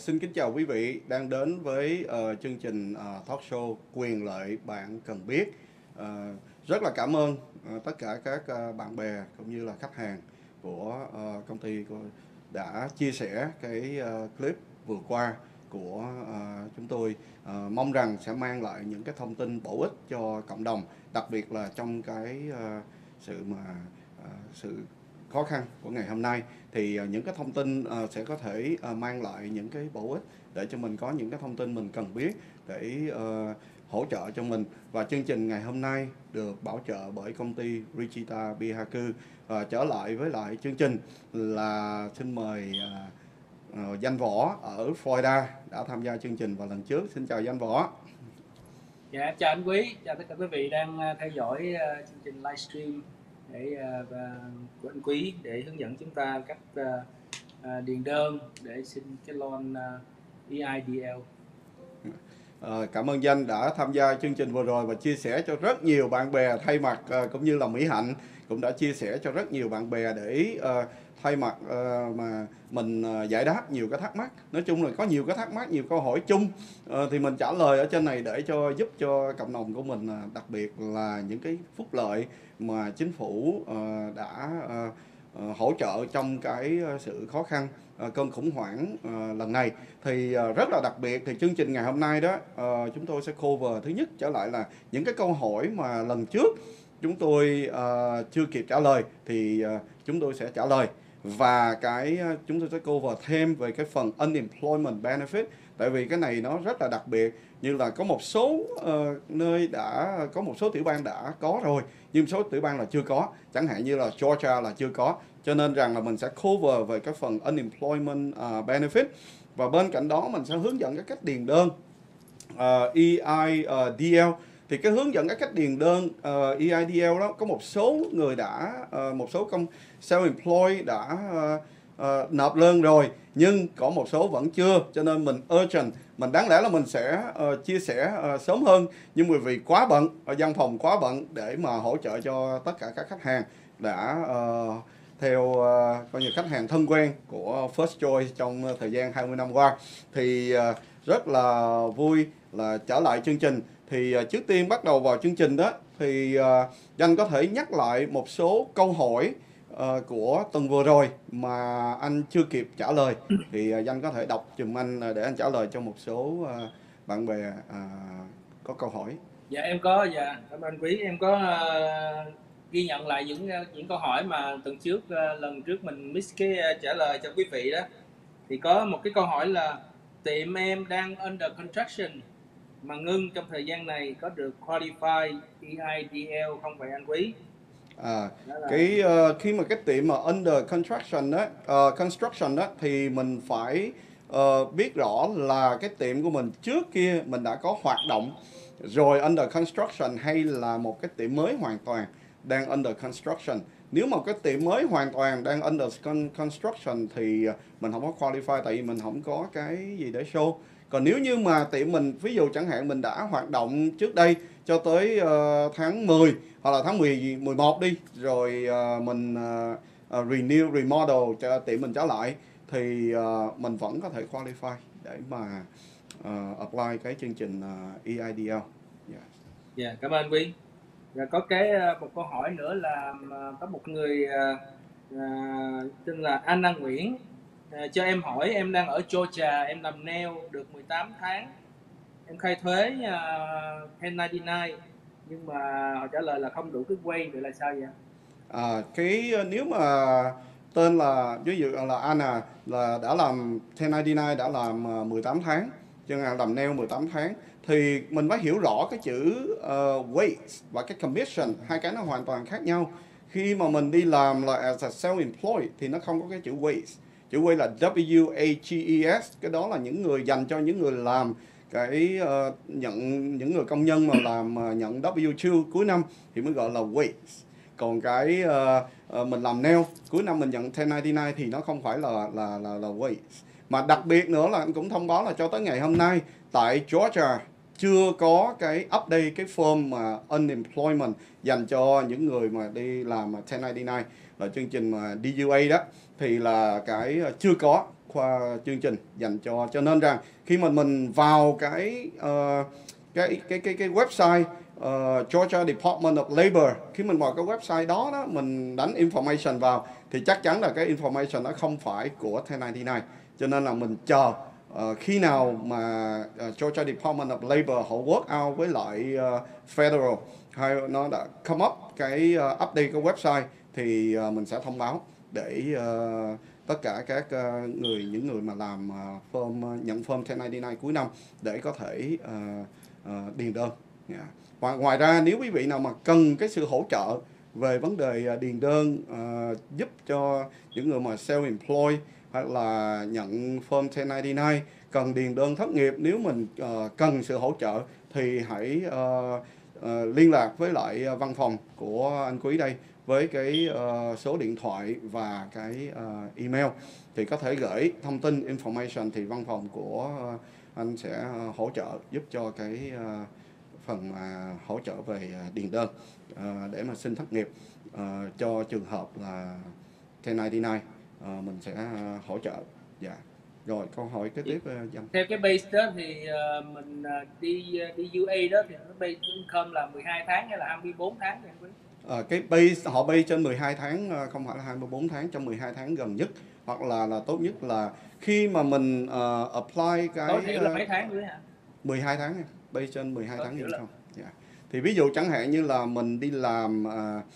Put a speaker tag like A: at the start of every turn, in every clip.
A: Xin kính chào quý vị đang đến với chương trình talk show Quyền lợi bạn cần biết. Rất là cảm ơn tất cả các bạn bè cũng như là khách hàng của công ty đã chia sẻ cái clip vừa qua của chúng tôi. Mong rằng sẽ mang lại những cái thông tin bổ ích cho cộng đồng, đặc biệt là trong cái sự khó khăn của ngày hôm nay. Thì những cái thông tin sẽ có thể mang lại những cái bổ ích để cho mình có những cái thông tin mình cần biết để hỗ trợ cho mình. Và chương trình ngày hôm nay được bảo trợ bởi công ty Richita Bihaku. Trở lại với lại chương trình là xin mời Danh Võ ở Florida đã tham gia chương trình vào lần trước. Xin chào Danh Võ.
B: Dạ, chào anh Quý, chào tất cả quý vị đang theo dõi chương trình livestream của anh Quý để hướng dẫn chúng ta cách điền đơn để xin cái loan EIDL.
A: Cảm ơn Danh đã tham gia chương trình vừa rồi và chia sẻ cho rất nhiều bạn bè. Thay mặt cũng như là Mỹ Hạnh cũng đã chia sẻ cho rất nhiều bạn bè để thay mặt mà mình giải đáp nhiều cái thắc mắc. Nói chung là có nhiều cái thắc mắc, nhiều câu hỏi chung thì mình trả lời ở trên này để giúp cho cộng đồng của mình, đặc biệt là những cái phúc lợi mà chính phủ đã hỗ trợ trong cái sự khó khăn, cơn khủng hoảng lần này. Thì rất là đặc biệt thì chương trình ngày hôm nay đó chúng tôi sẽ cover thứ nhất trở lại là những cái câu hỏi mà lần trước chúng tôi chưa kịp trả lời thì chúng tôi sẽ trả lời, và chúng tôi sẽ cover thêm về cái phần unemployment benefit, tại vì cái này nó rất là đặc biệt. Như là có một số nơi có một số tiểu bang đã có rồi, nhưng số tiểu bang là chưa có, chẳng hạn như là Georgia là chưa có, cho nên rằng là mình sẽ cover về cái phần unemployment benefit. Và bên cạnh đó mình sẽ hướng dẫn cái cách điền đơn EIDL. Thì cái hướng dẫn cái cách điền đơn EIDL đó, có một số người một số self-employed đã nộp đơn rồi, nhưng có một số vẫn chưa, cho nên mình urgent, mình đáng lẽ là mình sẽ chia sẻ sớm hơn, nhưng vì quá bận, văn phòng quá bận để mà hỗ trợ cho tất cả các khách hàng đã theo coi như khách hàng thân quen của First Choice trong thời gian 20 năm qua. Thì rất là vui là trở lại chương trình. Thì trước tiên bắt đầu vào chương trình đó thì Danh có thể nhắc lại một số câu hỏi của tuần vừa rồi mà anh chưa kịp trả lời, thì Danh có thể đọc giùm anh để anh trả lời cho một số bạn bè có câu hỏi.
B: Dạ em có, dạ cảm ơn anh Quý, em có ghi nhận lại những câu hỏi mà tuần trước, lần trước mình miss cái trả lời cho quý vị đó. Thì có một cái câu hỏi là tiệm em đang under construction mà ngưng trong thời gian này, có được qualify EIDL không vậy anh Quý?
A: Khi mà cái tiệm mà under construction đó thì mình phải biết rõ là cái tiệm của mình trước kia mình đã có hoạt động rồi under construction, hay là một cái tiệm mới hoàn toàn đang under construction. Nếu mà cái tiệm mới hoàn toàn đang under construction thì mình không có qualify, tại vì mình không có cái gì để show. Còn nếu như mà tiệm mình, ví dụ chẳng hạn mình đã hoạt động trước đây cho tới tháng 10 hoặc là tháng 11 đi, rồi mình renew, remodel cho tiệm mình trở lại, thì mình vẫn có thể qualify để mà apply cái chương trình EIDL.
B: Dạ, cảm ơn Quý. Và có một câu hỏi nữa là có một người tên là Anna Nguyễn cho em hỏi, em đang ở Georgia, em làm nail được 18 tháng, em khai thuế 1099, nhưng mà họ trả lời là không đủ cái quay, vậy là sao vậy?
A: Nếu mà tên là ví dụ là Anna là đã làm 1099, đã làm 18 tháng, chẳng hạn làm nail 18 tháng, thì mình phải hiểu rõ cái chữ wage và cái commission, hai cái nó hoàn toàn khác nhau. Khi mà mình đi làm là as a self-employed thì nó không có cái chữ wage. Chữ wage là WAGES, cái đó là những người dành cho những người làm những người công nhân mà làm nhận W2 cuối năm thì mới gọi là wage. Còn mình làm nail cuối năm mình nhận 1099 thì nó không phải là wage. Mà đặc biệt nữa là anh cũng thông báo là cho tới ngày hôm nay tại Georgia chưa có cái update cái form mà unemployment dành cho những người mà đi làm 1099 là chương trình mà DUA đó, thì là cái chưa có qua chương trình dành cho nên rằng khi mà mình vào cái website Georgia Department of Labor, khi mình vào cái website đó mình đánh information vào thì chắc chắn là cái information nó không phải của 1099, cho nên là mình chờ khi nào mà Georgia Department of Labor họ work out với lại Federal hay nó đã come up cái update cái website thì mình sẽ thông báo để tất cả các những người mà làm nhận form 1099 cuối năm để có thể điền đơn. Ngoài ra nếu quý vị nào mà cần cái sự hỗ trợ về vấn đề điền đơn giúp cho những người mà self-employed hoặc là nhận form 1099 cần điền đơn thất nghiệp, nếu mình cần sự hỗ trợ thì hãy liên lạc với lại văn phòng của anh Quý đây với cái số điện thoại và cái email, thì có thể gửi thông tin information thì văn phòng của anh sẽ hỗ trợ giúp cho cái phần mà hỗ trợ về điền đơn để mà xin thất nghiệp cho trường hợp là 1099 mình sẽ hỗ trợ. Dạ. Rồi câu hỏi kế tiếp Dân.
B: Theo cái base đó thì mình đi UA đó thì nó base income là 12 tháng hay là 24 tháng vậy quý?
A: Cái base họ base trên 12 tháng, không phải là 24 tháng, trong 12 tháng gần nhất, hoặc là tốt nhất là khi mà mình apply cái
B: tối thiểu là mấy tháng quý hả?
A: 12 tháng, base trên 12 tháng như không. Dạ. Thì ví dụ chẳng hạn như là mình đi làm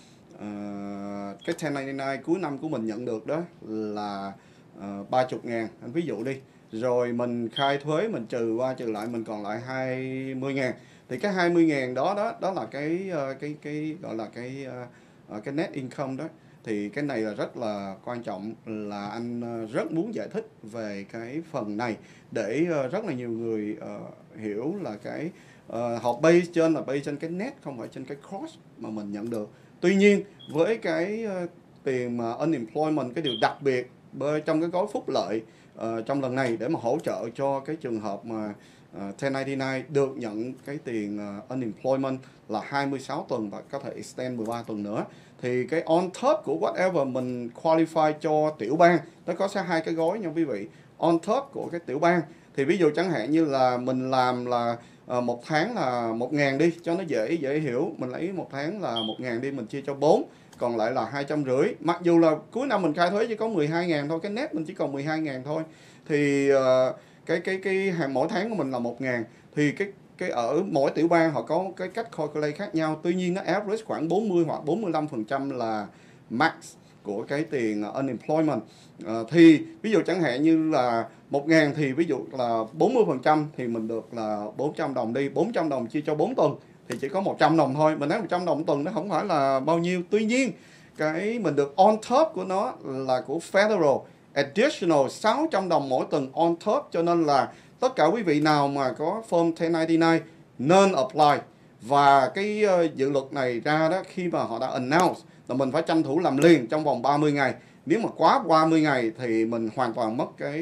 A: cái 1099 cuối năm của mình nhận được đó là 30.000, anh ví dụ đi, rồi mình khai thuế mình trừ qua trừ lại mình còn lại 20.000, thì cái 20.000 đó là cái gọi là cái net income đó. Thì cái này là rất là quan trọng, là anh rất muốn giải thích về cái phần này để rất là nhiều người hiểu là cái họ base trên cái net, không phải trên cái gross mà mình nhận được. Tuy nhiên với cái tiền mà unemployment, cái điều đặc biệt trong cái gói phúc lợi trong lần này để mà hỗ trợ cho cái trường hợp mà 1099 được nhận cái tiền unemployment là 26 tuần và có thể extend 13 tuần nữa, thì cái on top của whatever mình qualify cho tiểu bang, nó có sẽ hai cái gói nha quý vị. On top của cái tiểu bang thì ví dụ chẳng hạn như là mình làm là một tháng là 1.000 đi cho nó dễ hiểu, mình lấy một tháng là 1.000 đi, mình chia cho 4, còn lại là 250. Mặc dù là cuối năm mình khai thuế chỉ có 12.000 thôi, cái net mình chỉ còn 12.000 thôi, thì cái hàng mỗi tháng của mình là 1.000, thì cái ở mỗi tiểu bang họ có cái cách calculate khác nhau. Tuy nhiên nó average khoảng 40 hoặc 45% là max của cái tiền unemployment. Thì ví dụ chẳng hạn như là 1.000 thì ví dụ là 40% thì mình được là 400 đồng đi, 400 đồng chia cho 4 tuần thì chỉ có 100 đồng thôi. Mình nói 100 đồng tuần nó không phải là bao nhiêu. Tuy nhiên cái mình được on top của nó là của Federal additional 600 đồng mỗi tuần on top, cho nên là tất cả quý vị nào mà có form 1099 nên apply. Và cái dự luật này ra đó, khi mà họ đã announce là mình phải tranh thủ làm liền trong vòng 30 ngày. Nếu mà quá 30 ngày thì mình hoàn toàn mất cái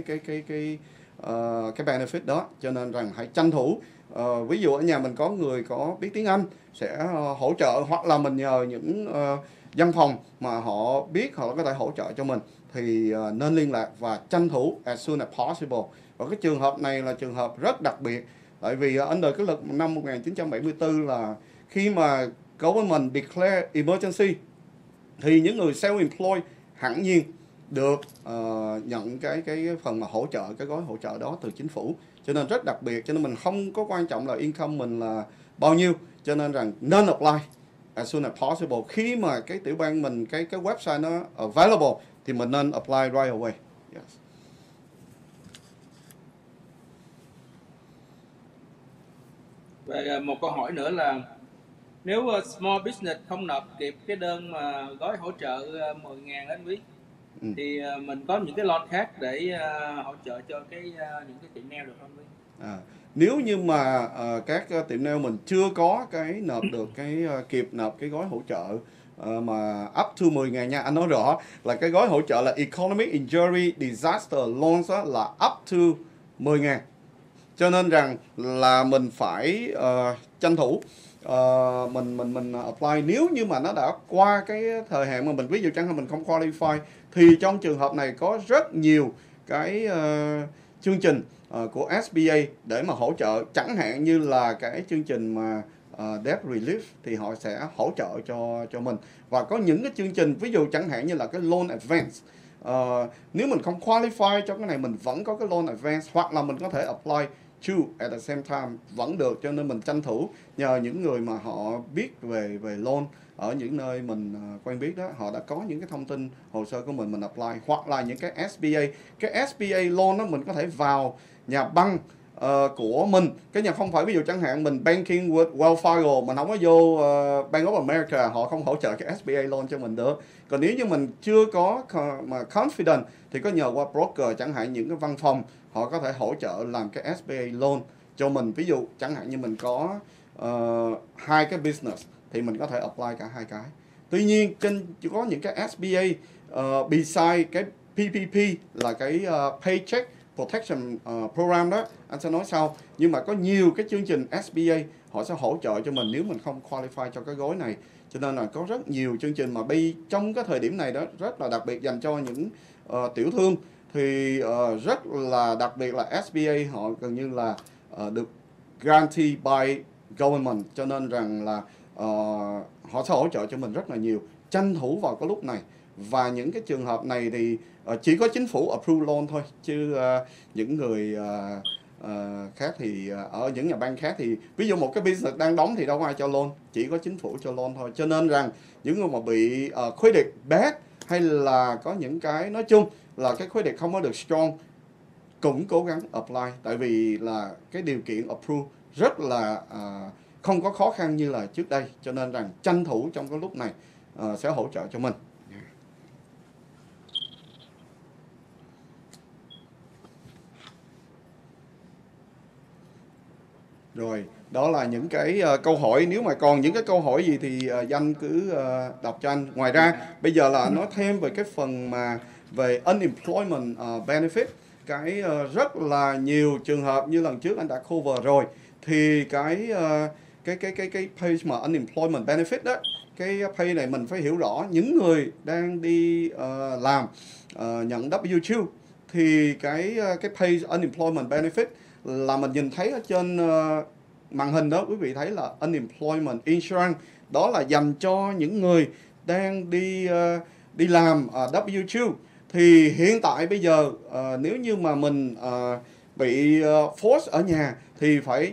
A: benefit đó, cho nên rằng hãy tranh thủ. Ví dụ ở nhà mình có người có biết tiếng Anh sẽ hỗ trợ, hoặc là mình nhờ những văn phòng mà họ biết họ có thể hỗ trợ cho mình, thì nên liên lạc và tranh thủ as soon as possible. Và cái trường hợp này là trường hợp rất đặc biệt, tại vì under cái luật năm 1974 là khi mà government declare emergency thì những người self-employed hẳn nhiên được nhận cái phần mà hỗ trợ, cái gói hỗ trợ đó từ chính phủ, cho nên rất đặc biệt. Cho nên mình không có quan trọng là income mình là bao nhiêu, cho nên rằng nên apply as soon as possible. Khi mà cái tiểu bang mình cái website nó available thì mình nên apply right away. Yes.
B: Và một câu hỏi nữa là nếu small business không nộp kịp cái đơn mà gói hỗ trợ 10.000 anh Quý, thì mình có những cái loan khác để hỗ trợ cho những cái tiệm nail được không Quý?
A: Nếu như mà các tiệm nail mình chưa có cái nộp được cái kịp nộp cái gói hỗ trợ mà up to 10.000 nha, anh nói rõ là cái gói hỗ trợ là Economic Injury Disaster Loans là up to 10.000. Cho nên rằng là mình phải tranh thủ mình apply. Nếu như mà nó đã qua cái thời hạn mà mình, ví dụ chẳng hạn mình không qualify, thì trong trường hợp này có rất nhiều cái chương trình của SBA để mà hỗ trợ, chẳng hạn như là cái chương trình mà debt relief thì họ sẽ hỗ trợ cho mình. Và có những cái chương trình ví dụ chẳng hạn như là cái loan advance, nếu mình không qualify cho cái này mình vẫn có cái loan advance, hoặc là mình có thể apply two at the same time vẫn được. Cho nên mình tranh thủ nhờ những người mà họ biết về loan ở những nơi mình quen biết đó, họ đã có những cái thông tin hồ sơ của mình apply. Hoặc là những cái SBA, cái SBA loan đó mình có thể vào nhà băng của mình, cái nhà không phải ví dụ chẳng hạn mình banking with Wells Fargo, mình không có vô Bank of America, họ không hỗ trợ cái SBA loan cho mình được. Còn nếu như mình chưa có mà confident thì có nhờ qua broker, chẳng hạn những cái văn phòng họ có thể hỗ trợ làm cái SBA loan cho mình. Ví dụ chẳng hạn như mình có hai cái business thì mình có thể apply cả hai cái. Tuy nhiên có những cái SBA beside cái PPP là cái Paycheck Protection Program đó, anh sẽ nói sau. Nhưng mà có nhiều cái chương trình SBA họ sẽ hỗ trợ cho mình nếu mình không qualify cho cái gói này. Cho nên là có rất nhiều chương trình mà trong cái thời điểm này đó rất là đặc biệt dành cho những tiểu thương, thì rất là đặc biệt là SBA họ gần như là được guarantee by government, cho nên rằng là họ sẽ hỗ trợ cho mình rất là nhiều. Tranh thủ vào cái lúc này. Và những cái trường hợp này thì chỉ có chính phủ approve loan thôi, chứ những người khác thì ở những nhà băng khác thì ví dụ một cái business đang đóng thì đâu có ai cho loan, chỉ có chính phủ cho loan thôi. Cho nên rằng những người mà bị credit bad hay là có những cái nói chung là cái credit không có được strong cũng cố gắng apply, tại vì là cái điều kiện approve rất là không có khó khăn như là trước đây. Cho nên rằng tranh thủ trong cái lúc này sẽ hỗ trợ cho mình. Rồi, đó là những cái câu hỏi. Nếu mà còn những cái câu hỏi gì thì Danh cứ đọc cho anh. Ngoài ra, bây giờ là nói thêm về cái phần mà về unemployment benefit. Cái rất là nhiều trường hợp như lần trước anh đã cover rồi. Thì cái page mà unemployment benefit đó, cái page này mình phải hiểu rõ những người đang đi làm nhận W2 thì cái page unemployment benefit là mình nhìn thấy ở trên màn hình đó, quý vị thấy là unemployment insurance, đó là dành cho những người đang đi làm W2. Thì hiện tại bây giờ nếu như mà mình bị force ở nhà thì phải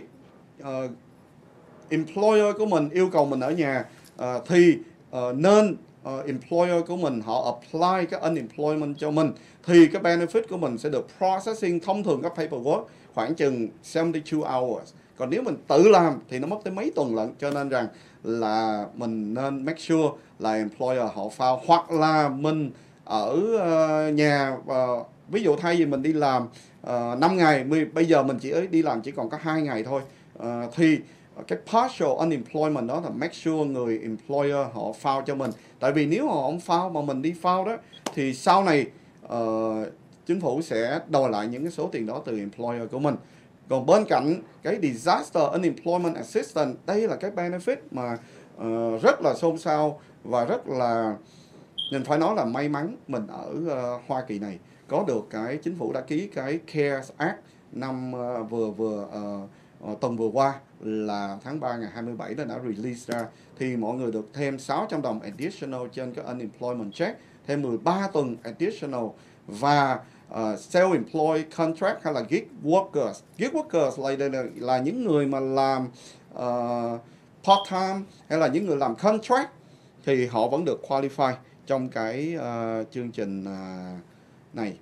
A: employer của mình yêu cầu mình ở nhà, thì nên employer của mình họ apply cái unemployment cho mình, thì cái benefit của mình sẽ được processing thông thường các paperwork khoảng chừng 72 hours. Còn nếu mình tự làm thì nó mất tới mấy tuần lận. Cho nên rằng là mình nên make sure là employer họ file, hoặc là mình ở nhà, ví dụ thay vì mình đi làm 5 ngày, bây giờ mình chỉ đi làm chỉ còn có 2 ngày thôi, thì cái partial unemployment đó là make sure người employer họ file cho mình. Tại vì nếu họ không file mà mình đi file đó thì sau này chính phủ sẽ đòi lại những cái số tiền đó từ employer của mình. Còn bên cạnh cái disaster unemployment assistance, đây là cái benefit mà rất là xôn xao và rất là, mình phải nói là may mắn mình ở Hoa Kỳ này có được cái chính phủ đã ký cái CARES Act năm tuần vừa qua là tháng 3 ngày 27 đã release ra, thì mọi người được thêm 600 đồng additional trên cái unemployment check, thêm 13 tuần additional. Và self-employed contract hay là gig workers. Gig workers là những người mà làm part-time hay là những người làm contract thì họ vẫn được qualify trong cái chương trình này.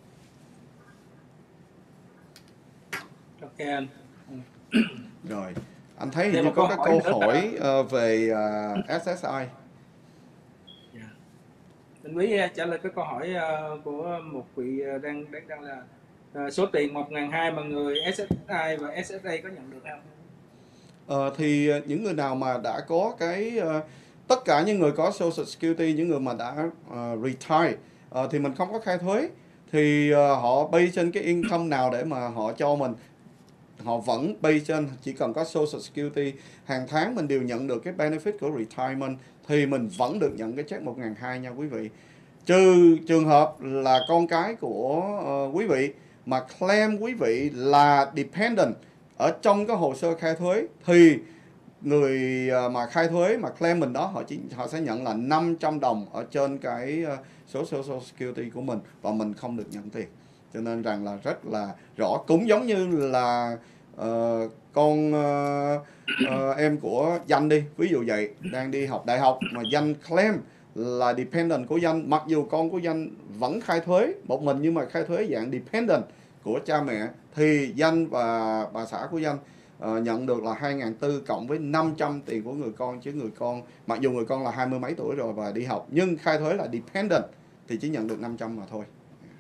B: Ok anh.
A: Rồi, anh thấy hình như có cái câu hỏi về SSI.
B: Anh Quý trả lời cái câu hỏi của một vị đang là số tiền 1.200 mà người SSI và SSA có nhận được không?
A: Thì những người nào mà đã có cái tất cả những người có Social Security, những người mà đã retire thì mình không có khai thuế, thì họ base trên cái income nào để mà họ cho mình. họ vẫn based trên chỉ cần có Social Security, hàng tháng mình đều nhận được cái benefit của retirement, thì mình vẫn được nhận cái check 1.200 nha quý vị. Trừ trường hợp là con cái của quý vị mà claim quý vị là dependent ở trong cái hồ sơ khai thuế, thì người mà khai thuế mà claim mình đó, họ sẽ nhận là 500 đồng ở trên cái số Social Security của mình, và mình không được nhận tiền. Cho nên rằng là rất là rõ, cũng giống như là con em của Danh đi, ví dụ vậy, đang đi học đại học mà Danh claim là dependent của Danh, mặc dù con của Danh vẫn khai thuế một mình nhưng mà khai thuế dạng dependent của cha mẹ, thì Danh và bà xã của Danh nhận được là 2.400 cộng với 500 tiền của người con, chứ người con mặc dù người con là 20 mấy tuổi rồi và đi học nhưng khai thuế là dependent thì chỉ nhận được 500 mà thôi.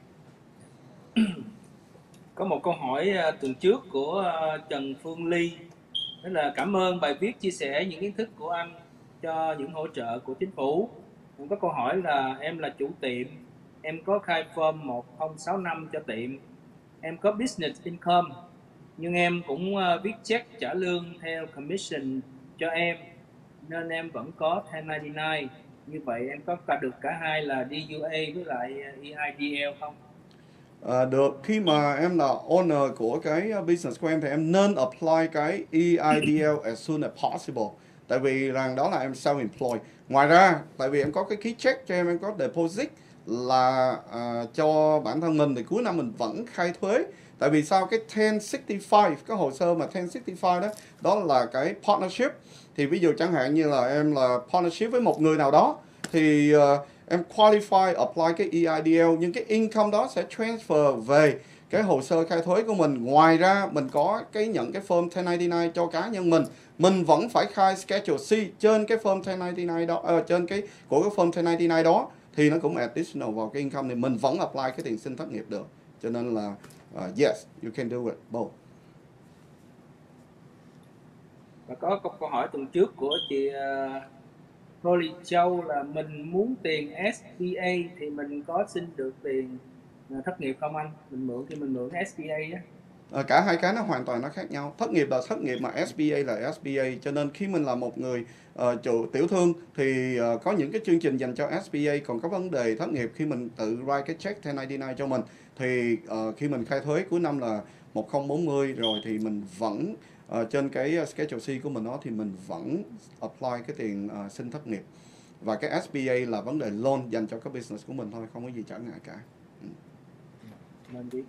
B: Có một câu hỏi tuần trước của Trần Phương Ly, đó là cảm ơn bài viết chia sẻ những kiến thức của anh cho những hỗ trợ của chính phủ. Có câu hỏi là em là chủ tiệm, em có khai form 1065 cho tiệm, em có business income nhưng em cũng viết check trả lương theo commission cho em, nên em vẫn có 1099. Như vậy em có được cả hai là DUA với lại EIDL không?
A: Được, khi mà em là owner của cái business của em thì em nên apply cái EIDL as soon as possible. Tại vì rằng đó là em self-employed. Ngoài ra, tại vì em có cái key check cho em có deposit là cho bản thân mình, thì cuối năm mình vẫn khai thuế. Tại vì sao? Cái 1065, cái hồ sơ mà 1065 đó, đó là cái partnership. Thì ví dụ chẳng hạn như là em là partnership với một người nào đó, thì em qualify apply cái EIDL, nhưng cái income đó sẽ transfer về cái hồ sơ khai thuế của mình. Ngoài ra mình có cái nhận cái form 1099 cho cá nhân mình vẫn phải khai Schedule C trên cái form 1099 đó, trên cái của cái form 1099 đó, thì nó cũng additional vào cái income, thì mình vẫn apply cái tiền xin thất nghiệp được. Cho nên là yes, you can do it both.
B: Và có câu hỏi tuần trước của chị Holly Châu là mình muốn tiền SBA thì mình có xin được tiền thất nghiệp không anh? Mình mượn khi mình mượn SBA á.
A: Cả hai cái nó hoàn toàn nó khác nhau. Thất nghiệp là thất nghiệp mà SBA là SBA. Cho nên khi mình là một người chủ tiểu thương thì có những cái chương trình dành cho SBA. Còn có vấn đề thất nghiệp khi mình tự write cái check 1099 cho mình, thì khi mình khai thuế cuối năm là 1040 rồi, thì mình vẫn trên cái Schedule C của mình đó, thì mình vẫn apply cái tiền xin thất nghiệp. Và cái SBA là vấn đề loan dành cho cái business của mình thôi, không có gì trở ngại cả.
B: Nên biết.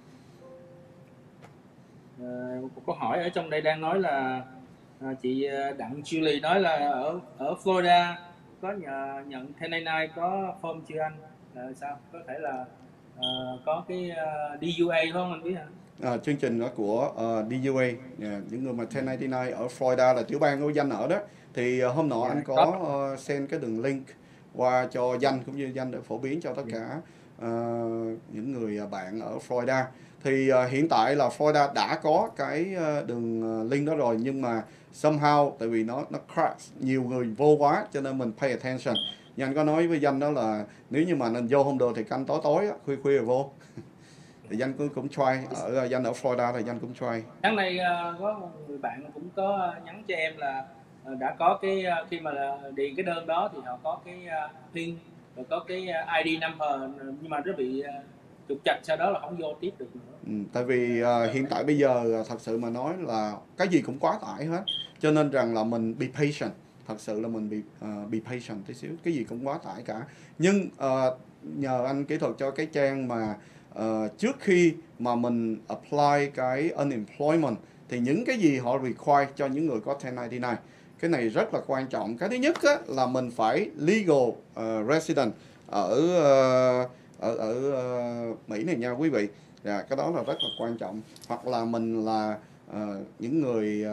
B: Một câu hỏi ở trong đây đang nói là chị Đặng Julie nói là ở Florida có nhận 1099 có form chưa anh? Là sao? Có thể là có cái DUA không anh biết hả?
A: Chương trình đó của DUA, những người mà 1099 ở Florida là tiểu bang của Danh ở đó, thì hôm nọ anh có send cái đường link qua cho Danh cũng như Danh để phổ biến cho tất cả những người bạn ở Florida. Thì hiện tại là Florida đã có cái đường link đó rồi, nhưng mà somehow tại vì nó crash, nhiều người vô quá cho nên mình pay attention. Nhưng anh có nói với Danh đó là nếu như mà mình vô không được thì canh tối tối khuya khuya rồi vô. Thì Danh cũng try, ở Danh ở Florida thì Danh cũng try.
B: Sáng nay có một người bạn cũng có nhắn cho em là đã có cái khi mà điền cái đơn đó thì họ có cái PIN rồi có cái ID number, nhưng mà nó bị trục trặc, sau đó là không vô tiếp được nữa.
A: Tại vì hiện tại bây giờ thật sự mà nói là cái gì cũng quá tải hết, cho nên rằng là mình be patient, thật sự là mình be patient tí xíu, cái gì cũng quá tải cả. Nhưng nhờ anh kỹ thuật cho cái trang mà trước khi mà mình apply cái unemployment thì những cái gì họ require cho những người có 1099, cái này rất là quan trọng. Cái thứ nhất là mình phải legal resident ở Mỹ này nha quý vị. Cái đó là rất là quan trọng. Hoặc là mình là những người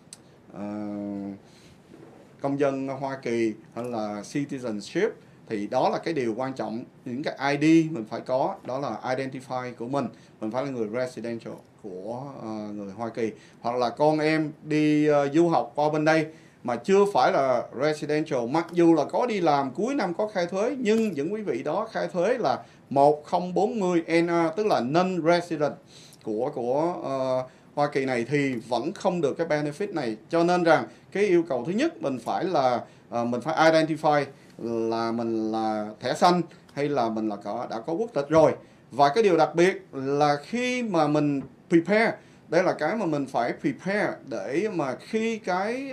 A: công dân Hoa Kỳ hay là citizenship, thì đó là cái điều quan trọng. Những cái ID mình phải có, đó là identify của mình phải là người residential của người Hoa Kỳ. Hoặc là con em đi du học qua bên đây mà chưa phải là residential, mặc dù là có đi làm cuối năm có khai thuế, nhưng những quý vị đó khai thuế là 1040 NR, tức là non-resident của Hoa Kỳ này thì vẫn không được cái benefit này. Cho nên rằng cái yêu cầu thứ nhất mình phải là mình phải identify là mình là thẻ xanh hay là mình là đã có quốc tịch rồi. Và cái điều đặc biệt là khi mà mình prepare, đây là cái mà mình phải prepare để mà khi cái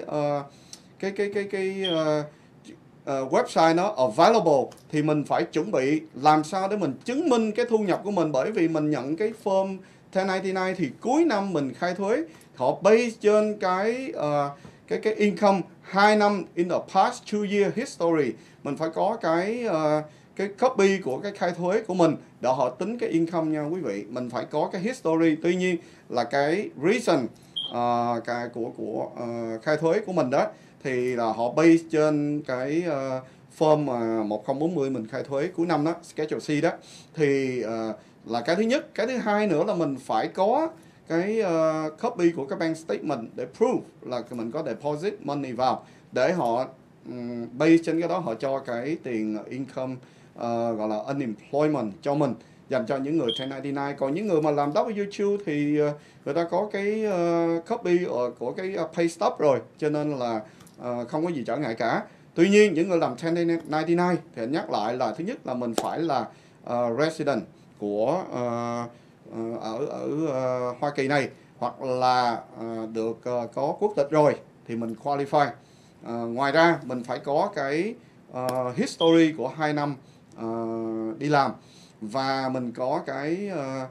A: website nó available thì mình phải chuẩn bị làm sao để mình chứng minh cái thu nhập của mình, bởi vì mình nhận cái form 1099 thì cuối năm mình khai thuế, họ base trên cái income 2 năm in the past 2 year history. Mình phải có cái copy của cái khai thuế của mình để họ tính cái income nha quý vị. Mình phải có cái history. Tuy nhiên là cái reason của khai thuế của mình đó thì là họ base trên cái form 1040 mình khai thuế cuối năm đó, Schedule C đó, thì là cái thứ nhất. Cái thứ hai nữa là mình phải có cái copy của cái bank statement để prove là mình có deposit money vào, để họ base trên cái đó họ cho cái tiền income gọi là unemployment cho mình, dành cho những người 1099. Còn những người mà làm W2 thì người ta có cái copy của cái pay stub rồi, cho nên là không có gì trở ngại cả. Tuy nhiên những người làm 1099 thì anh nhắc lại là thứ nhất là mình phải là resident của ở Hoa Kỳ này, hoặc là được có quốc tịch rồi thì mình qualify. Ngoài ra mình phải có cái history của 2 năm đi làm, và mình có cái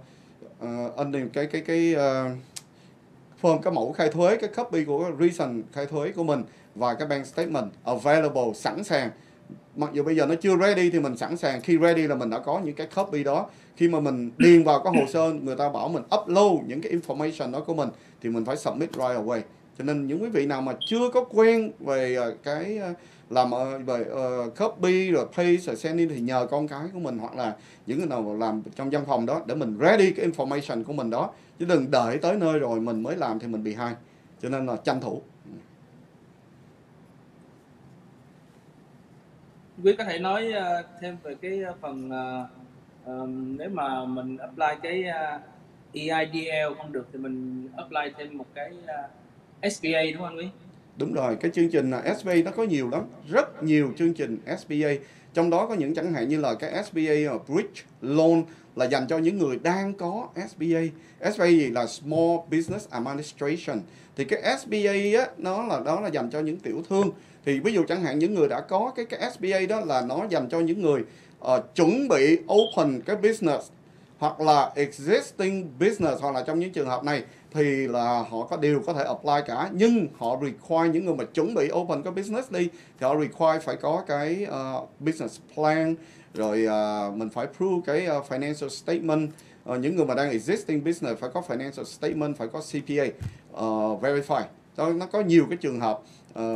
A: form, cái mẫu khai thuế, cái copy của cái recent khai thuế của mình, và cái bank statement available sẵn sàng. Mặc dù bây giờ nó chưa ready thì mình sẵn sàng, khi ready là mình đã có những cái copy đó. Khi mà mình điền vào cái hồ sơ, người ta bảo mình upload những cái information đó của mình thì mình phải submit right away. Cho nên những quý vị nào mà chưa có quen về cái làm về copy rồi paste rồi send in thì nhờ con cái của mình, hoặc là những người nào làm trong văn phòng đó, để mình ready cái information của mình đó, chứ đừng đợi tới nơi rồi mình mới làm thì mình bị hay. Cho nên là tranh thủ.
B: Quý có thể nói thêm về cái phần nếu mà mình apply cái EIDL không được thì mình apply thêm một cái SBA đúng không anh Quý?
A: Đúng rồi, cái chương trình SBA nó có nhiều lắm, rất nhiều chương trình SBA. Trong đó có những chẳng hạn như là cái SBA Bridge Loan là dành cho những người đang có SBA. SBA gì là Small Business Administration. Thì cái SBA á, đó là dành cho những tiểu thương. Thì ví dụ chẳng hạn những người đã có cái SBA đó là nó dành cho những người chuẩn bị open cái business, hoặc là existing business, hoặc là trong những trường hợp này thì là họ đều có thể apply cả. Nhưng họ require những người mà chuẩn bị open cái business đi thì họ require phải có cái business plan, rồi mình phải prove cái financial statement. Những người mà đang existing business phải có financial statement, phải có CPA verify. Đó, nó có nhiều cái trường hợp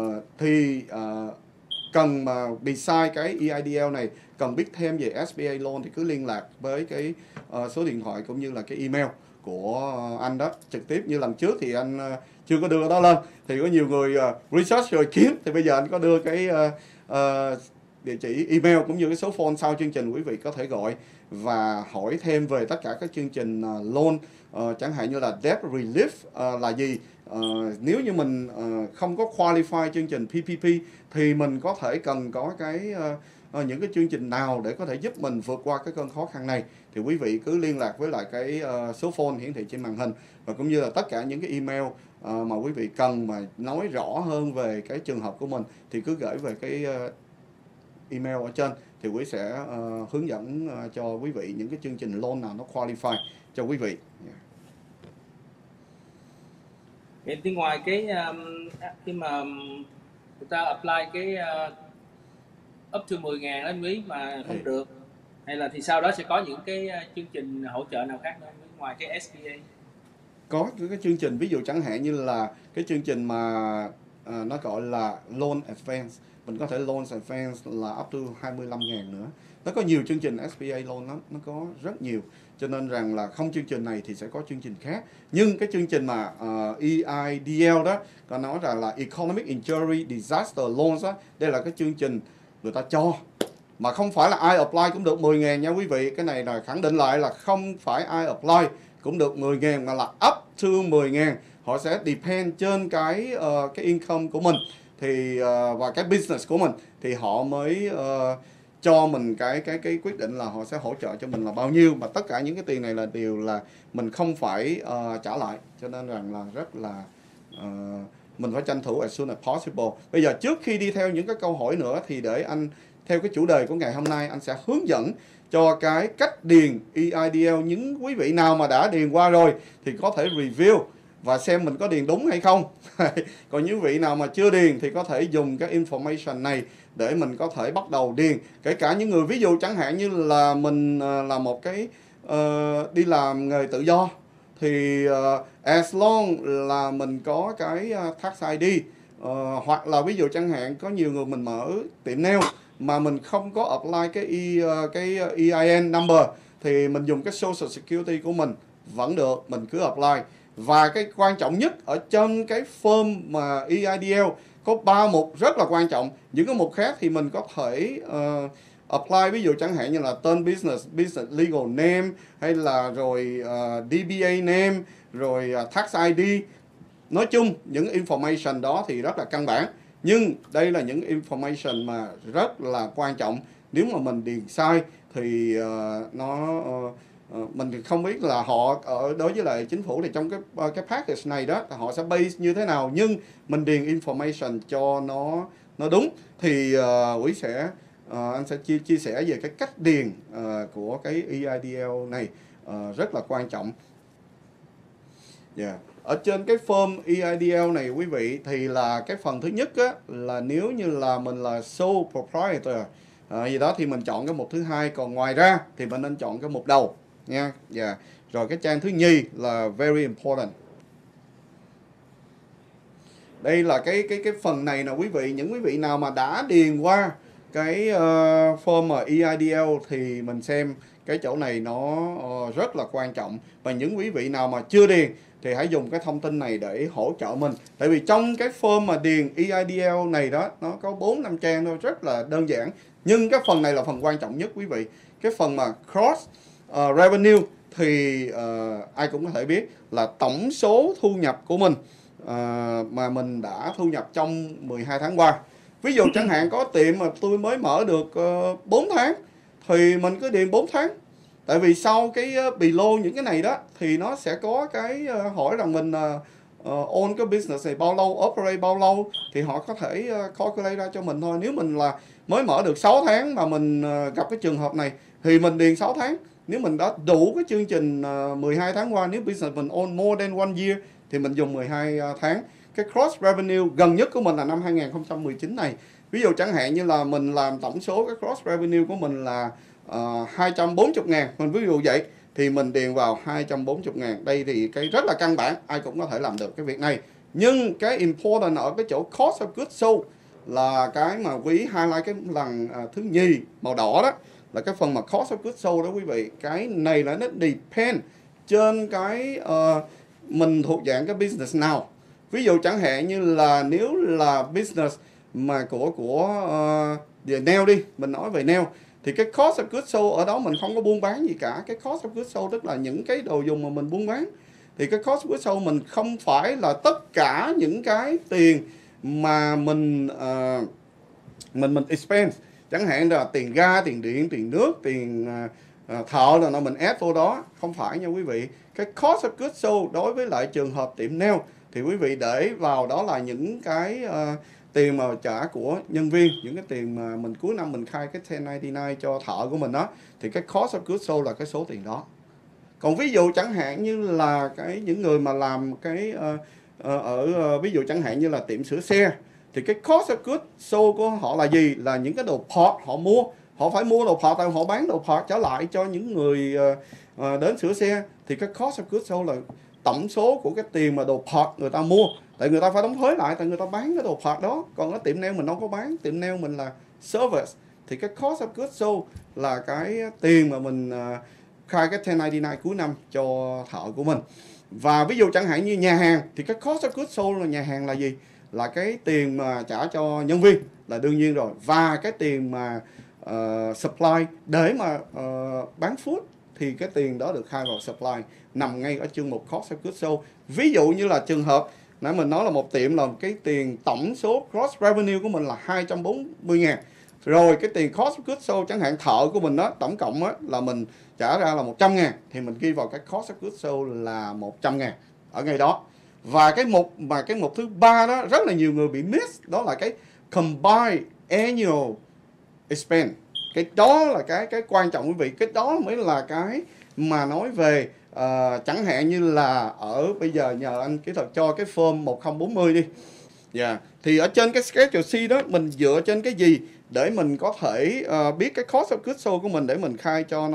A: cần mà beside cái EIDL này cần biết thêm về SBA loan thì cứ liên lạc với cái số điện thoại cũng như là cái email của anh đó trực tiếp. Như lần trước thì anh chưa có đưa đó lên, thì có nhiều người research rồi kiếm, thì bây giờ anh có đưa cái địa chỉ email cũng như cái số phone sau chương trình, quý vị có thể gọi và hỏi thêm về tất cả các chương trình loan, chẳng hạn như là debt relief là gì. Nếu như mình không có qualify chương trình PPP thì mình có thể cần có cái những cái chương trình nào để có thể giúp mình vượt qua cái cơn khó khăn này, thì quý vị cứ liên lạc với lại cái số phone hiển thị trên màn hình, và cũng như là tất cả những cái email mà quý vị cần mà nói rõ hơn về cái trường hợp của mình thì cứ gửi về cái email ở trên, thì quý sẽ hướng dẫn cho quý vị những cái chương trình loan nào nó qualify cho quý vị.
B: Thì ngoài cái khi mà người ta apply cái up to 10.000 đó anh Quý mà không được, hay là thì sau đó sẽ có những cái chương trình hỗ trợ nào khác nữa ngoài cái SBA?
A: Có cái chương trình, ví dụ chẳng hạn như là cái chương trình mà nó gọi là loan advance, mình có thể loan advance là up to 25.000 nữa. Nó có nhiều chương trình SBA loan lắm, nó có rất nhiều. Cho nên rằng là không chương trình này thì sẽ có chương trình khác. Nhưng cái chương trình mà EIDL đó, có nói rằng là Economic Injury Disaster Loans đó, đây là cái chương trình người ta cho, mà không phải là ai apply cũng được 10.000 nha quý vị. Cái này là khẳng định lại là không phải ai apply cũng được 10.000, mà là up to 10.000, họ sẽ depend trên cái income của mình thì và cái business của mình thì họ mới cho mình cái quyết định là họ sẽ hỗ trợ cho mình là bao nhiêu, mà tất cả những cái tiền này là đều là mình không phải trả lại, cho nên rằng là rất là mình phải tranh thủ as soon as possible. Bây giờ trước khi đi theo những cái câu hỏi nữa thì để anh theo cái chủ đề của ngày hôm nay, anh sẽ hướng dẫn cho cái cách điền EIDL. Những quý vị nào mà đã điền qua rồi thì có thể review và xem mình có điền đúng hay không. Còn những vị nào mà chưa điền thì có thể dùng cái information này để mình có thể bắt đầu điền. Kể cả những người ví dụ chẳng hạn như là mình là một cái đi làm nghề tự do thì as long là mình có cái tax ID hoặc là ví dụ chẳng hạn có nhiều người mình mở tiệm nail mà mình không có apply cái EIN number thì mình dùng cái Social Security của mình vẫn được, mình cứ apply. Và cái quan trọng nhất ở trong cái form mà EIDL có 3 mục rất là quan trọng. Những cái mục khác thì mình có thể apply, ví dụ chẳng hạn như là tên business legal name, hay là rồi DBA name, rồi tax ID. Nói chung những information đó thì rất là căn bản, nhưng đây là những information mà rất là quan trọng. Nếu mà mình điền sai thì mình thì không biết là họ đối với lại chính phủ thì trong cái package này đó họ sẽ base như thế nào, nhưng mình điền information cho nó đúng thì Quý sẽ anh sẽ chia sẻ về cái cách điền của cái EIDL này rất là quan trọng. Ở trên cái form EIDL này quý vị thì là cái phần thứ nhất á, là nếu như là mình là sole proprietor gì đó thì mình chọn cái mục thứ hai, còn ngoài ra thì mình nên chọn cái mục đầu nha. Rồi cái trang thứ nhì là very important. Đây là cái phần này nè quý vị, những quý vị nào mà đã điền qua cái form mà EIDL thì mình xem cái chỗ này nó rất là quan trọng. Và những quý vị nào mà chưa điền thì hãy dùng cái thông tin này để hỗ trợ mình. Tại vì trong cái form mà điền EIDL này đó, nó có 4-5 trang thôi, rất là đơn giản. Nhưng cái phần này là phần quan trọng nhất quý vị. Cái phần mà cross revenue thì ai cũng có thể biết là tổng số thu nhập của mình mà mình đã thu nhập trong 12 tháng qua. Ví dụ chẳng hạn có tiệm mà tôi mới mở được 4 tháng thì mình cứ điền 4 tháng. Tại vì sau cái below những cái này đó thì nó sẽ có cái hỏi rằng mình own cái business này bao lâu, operate bao lâu, thì họ có thể calculate ra cho mình thôi. Nếu mình là mới mở được 6 tháng mà mình gặp cái trường hợp này thì mình điền 6 tháng. Nếu mình đã đủ cái chương trình 12 tháng qua, nếu business mình own more than 1 year thì mình dùng 12 tháng. Cái cross revenue gần nhất của mình là năm 2019 này. Ví dụ chẳng hạn như là mình làm tổng số cái cross revenue của mình là 240.000, mình ví dụ vậy thì mình điền vào 240.000. Đây thì cái rất là căn bản, ai cũng có thể làm được cái việc này. Nhưng cái important ở cái chỗ cost of goods sold là cái mà quý highlight cái lần thứ nhì màu đỏ đó, là cái phần mà cost of goods sold đó quý vị. Cái này là nó depend trên cái mình thuộc dạng cái business nào. Ví dụ chẳng hạn như là nếu là business mà của nail đi, mình nói về nail thì cái cost of goods sold ở đó mình không có buôn bán gì cả. Cái cost of goods sold tức là những cái đồ dùng mà mình buôn bán. Thì cái cost of goods sold mình không phải là tất cả những cái tiền mà mình expense. Chẳng hạn là tiền ga, tiền điện, tiền nước, tiền thợ là mình add vô đó. Không phải nha quý vị. Cái cost of goods sold đối với lại trường hợp tiệm nail thì quý vị để vào đó là những cái tiền mà trả của nhân viên, những cái tiền mà mình cuối năm mình khai cái 1099 cho thợ của mình đó, thì cái cost of goods sold là cái số tiền đó. Còn ví dụ chẳng hạn như là những người mà làm cái ví dụ chẳng hạn như là tiệm sửa xe thì cái cost of goods sold của họ là gì? Là những cái đồ part họ mua, họ phải mua đồ part tại họ bán đồ part trở lại cho những người đến sửa xe, thì cái cost of goods sold là tổng số của cái tiền mà đồ part người ta mua, tại người ta phải đóng thuế lại, tại người ta bán cái đồ part đó. Còn cái tiệm nail mình đâu có bán, tiệm nail mình là service, thì cái cost of goods sold là cái tiền mà mình khai cái 1099 cuối năm cho thợ của mình. Và ví dụ chẳng hạn như nhà hàng thì cái cost of goods sold là nhà hàng là gì? Là cái tiền mà trả cho nhân viên là đương nhiên rồi, và cái tiền mà supply để mà bán food thì cái tiền đó được khai vào supply, nằm ngay ở chương mục cost of goods sold. Ví dụ như là trường hợp nãy mình nói là một tiệm là cái tiền tổng số gross revenue của mình là 240.000, rồi cái tiền cost of goods sold chẳng hạn thợ của mình đó tổng cộng á, là mình trả ra là 100.000, thì mình ghi vào cái cost of goods sold là 100.000 ở ngay đó. Và cái mục thứ ba đó rất là nhiều người bị miss, đó là cái combined annual expense. Cái đó là cái quan trọng quý vị, cái đó mới là cái mà nói về chẳng hạn như là ở bây giờ nhờ anh kỹ thuật cho cái form 1040 đi. Thì ở trên cái schedule C đó mình dựa trên cái gì để mình có thể biết cái cost of goods sold của mình để mình khai cho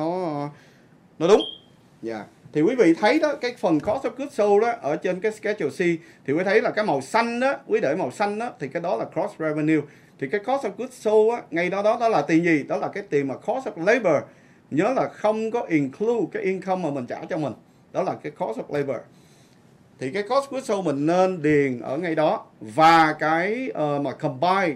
A: nó đúng. Thì quý vị thấy đó, cái phần cost of goods sold đó ở trên cái schedule C thì quý thấy là cái màu xanh đó, quý để màu xanh đó thì cái đó là cross revenue. Thì cái cost of goods sold á, ngay đó là tiền gì? Đó là cái tiền mà cost of labor. Nhớ là không có include cái income mà mình trả cho mình. Đó là cái cost of labor. Thì cái cost of goods sold mình nên điền ở ngay đó. Và cái mà combine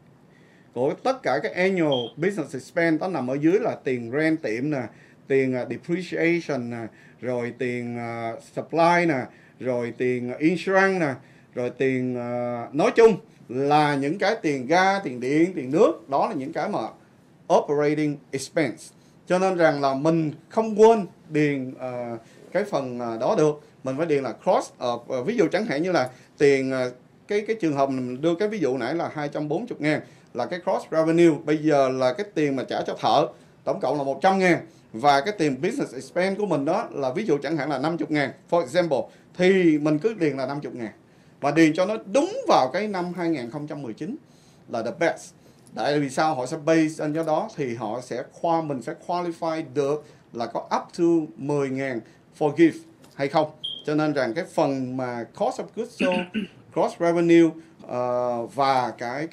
A: của tất cả cái annual business expense đó nằm ở dưới là tiền rent tiệm nè, tiền depreciation nè, rồi tiền supply nè, rồi tiền insurance nè, rồi tiền nói chung là những cái tiền ga, tiền điện, tiền nước, đó là những cái mà operating expense. Cho nên rằng là mình không quên điền cái phần đó được, mình phải điền là cross. Ví dụ chẳng hạn như là tiền cái trường hợp mình đưa cái ví dụ nãy là 240.000 là cái cross revenue, bây giờ là cái tiền mà trả cho thợ tổng cộng là 100.000, và cái tiền business expense của mình đó là ví dụ chẳng hạn là 50.000 for example, thì mình cứ điền là 50.000 và điền cho nó đúng vào cái năm 2019 là the best. Tại vì sao? Họ sẽ base trên cái đó thì mình sẽ qualify được là có up to 10.000 forgive hay không. Cho nên rằng cái phần mà cost of goods sold, cross revenue và cái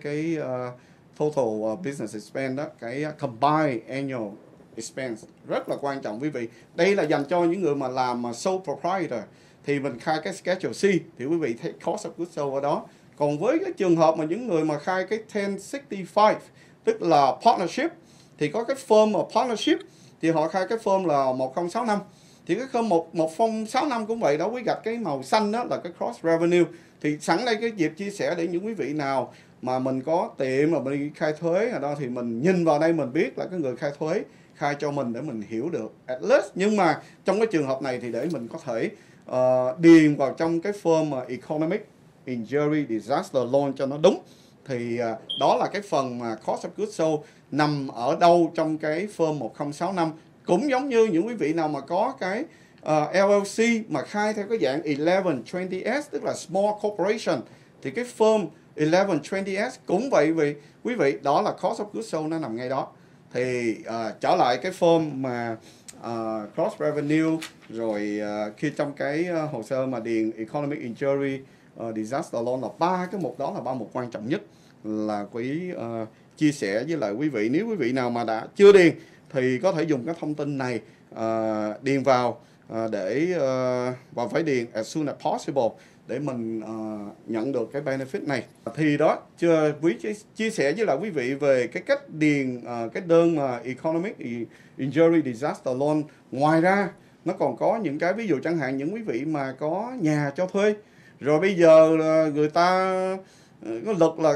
A: total business expense đó, cái combined annual expense rất là quan trọng quý vị. Đây là dành cho những người mà làm sole proprietor thì mình khai cái schedule C thì quý vị thấy cost of goods sold ở đó. Còn với cái trường hợp mà những người mà khai cái 1065 tức là partnership thì có cái form of partnership thì họ khai cái form là 1065. Thì cái form 1065 cũng vậy đó, quý gạch cái màu xanh đó là cái cross revenue. Thì sẵn đây cái dịp chia sẻ để những quý vị nào mà mình có tiệm mà mình khai thuế ở đó thì mình nhìn vào đây mình biết là cái người khai thuế khai cho mình để mình hiểu được at least. Nhưng mà trong cái trường hợp này thì để mình có thể điền vào trong cái form mà economic injury disaster loan cho nó đúng. Thì đó là cái phần mà cost of goods sold nằm ở đâu trong cái form 1065. Cũng giống như những quý vị nào mà có cái LLC mà khai theo cái dạng 1120S tức là small corporation thì cái form 1120S cũng vậy quý vị, đó là cost of goods sold nó nằm ngay đó. Thì trở lại cái form mà cross revenue rồi khi trong cái hồ sơ mà điền economic injury disaster loan là ba cái mục đó là ba mục quan trọng nhất là quý chia sẻ với lại quý vị. Nếu quý vị nào mà đã chưa điền thì có thể dùng cái thông tin này điền vào để và phải điền as soon as possible để mình nhận được cái benefit này. Thì đó, quý chia sẻ với lại quý vị về cái cách điền cái đơn mà economic injury disaster loan. Ngoài ra nó còn có những cái ví dụ chẳng hạn những quý vị mà có nhà cho thuê rồi bây giờ người ta có lực là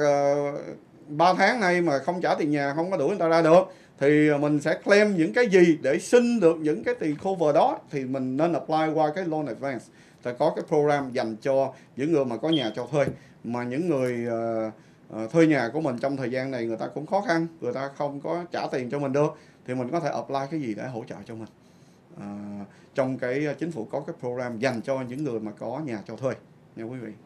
A: 3 tháng nay mà không trả tiền nhà, không có đuổi người ta ra được thì mình sẽ claim những cái gì để xin được những cái tiền cover đó thì mình nên apply qua cái loan advance. Thì có cái program dành cho những người mà có nhà cho thuê, mà những người thuê nhà của mình trong thời gian này người ta cũng khó khăn, người ta không có trả tiền cho mình được thì mình có thể apply cái gì để hỗ trợ cho mình. Trong cái chính phủ có cái program dành cho những người mà có nhà cho thuê nha quý vị.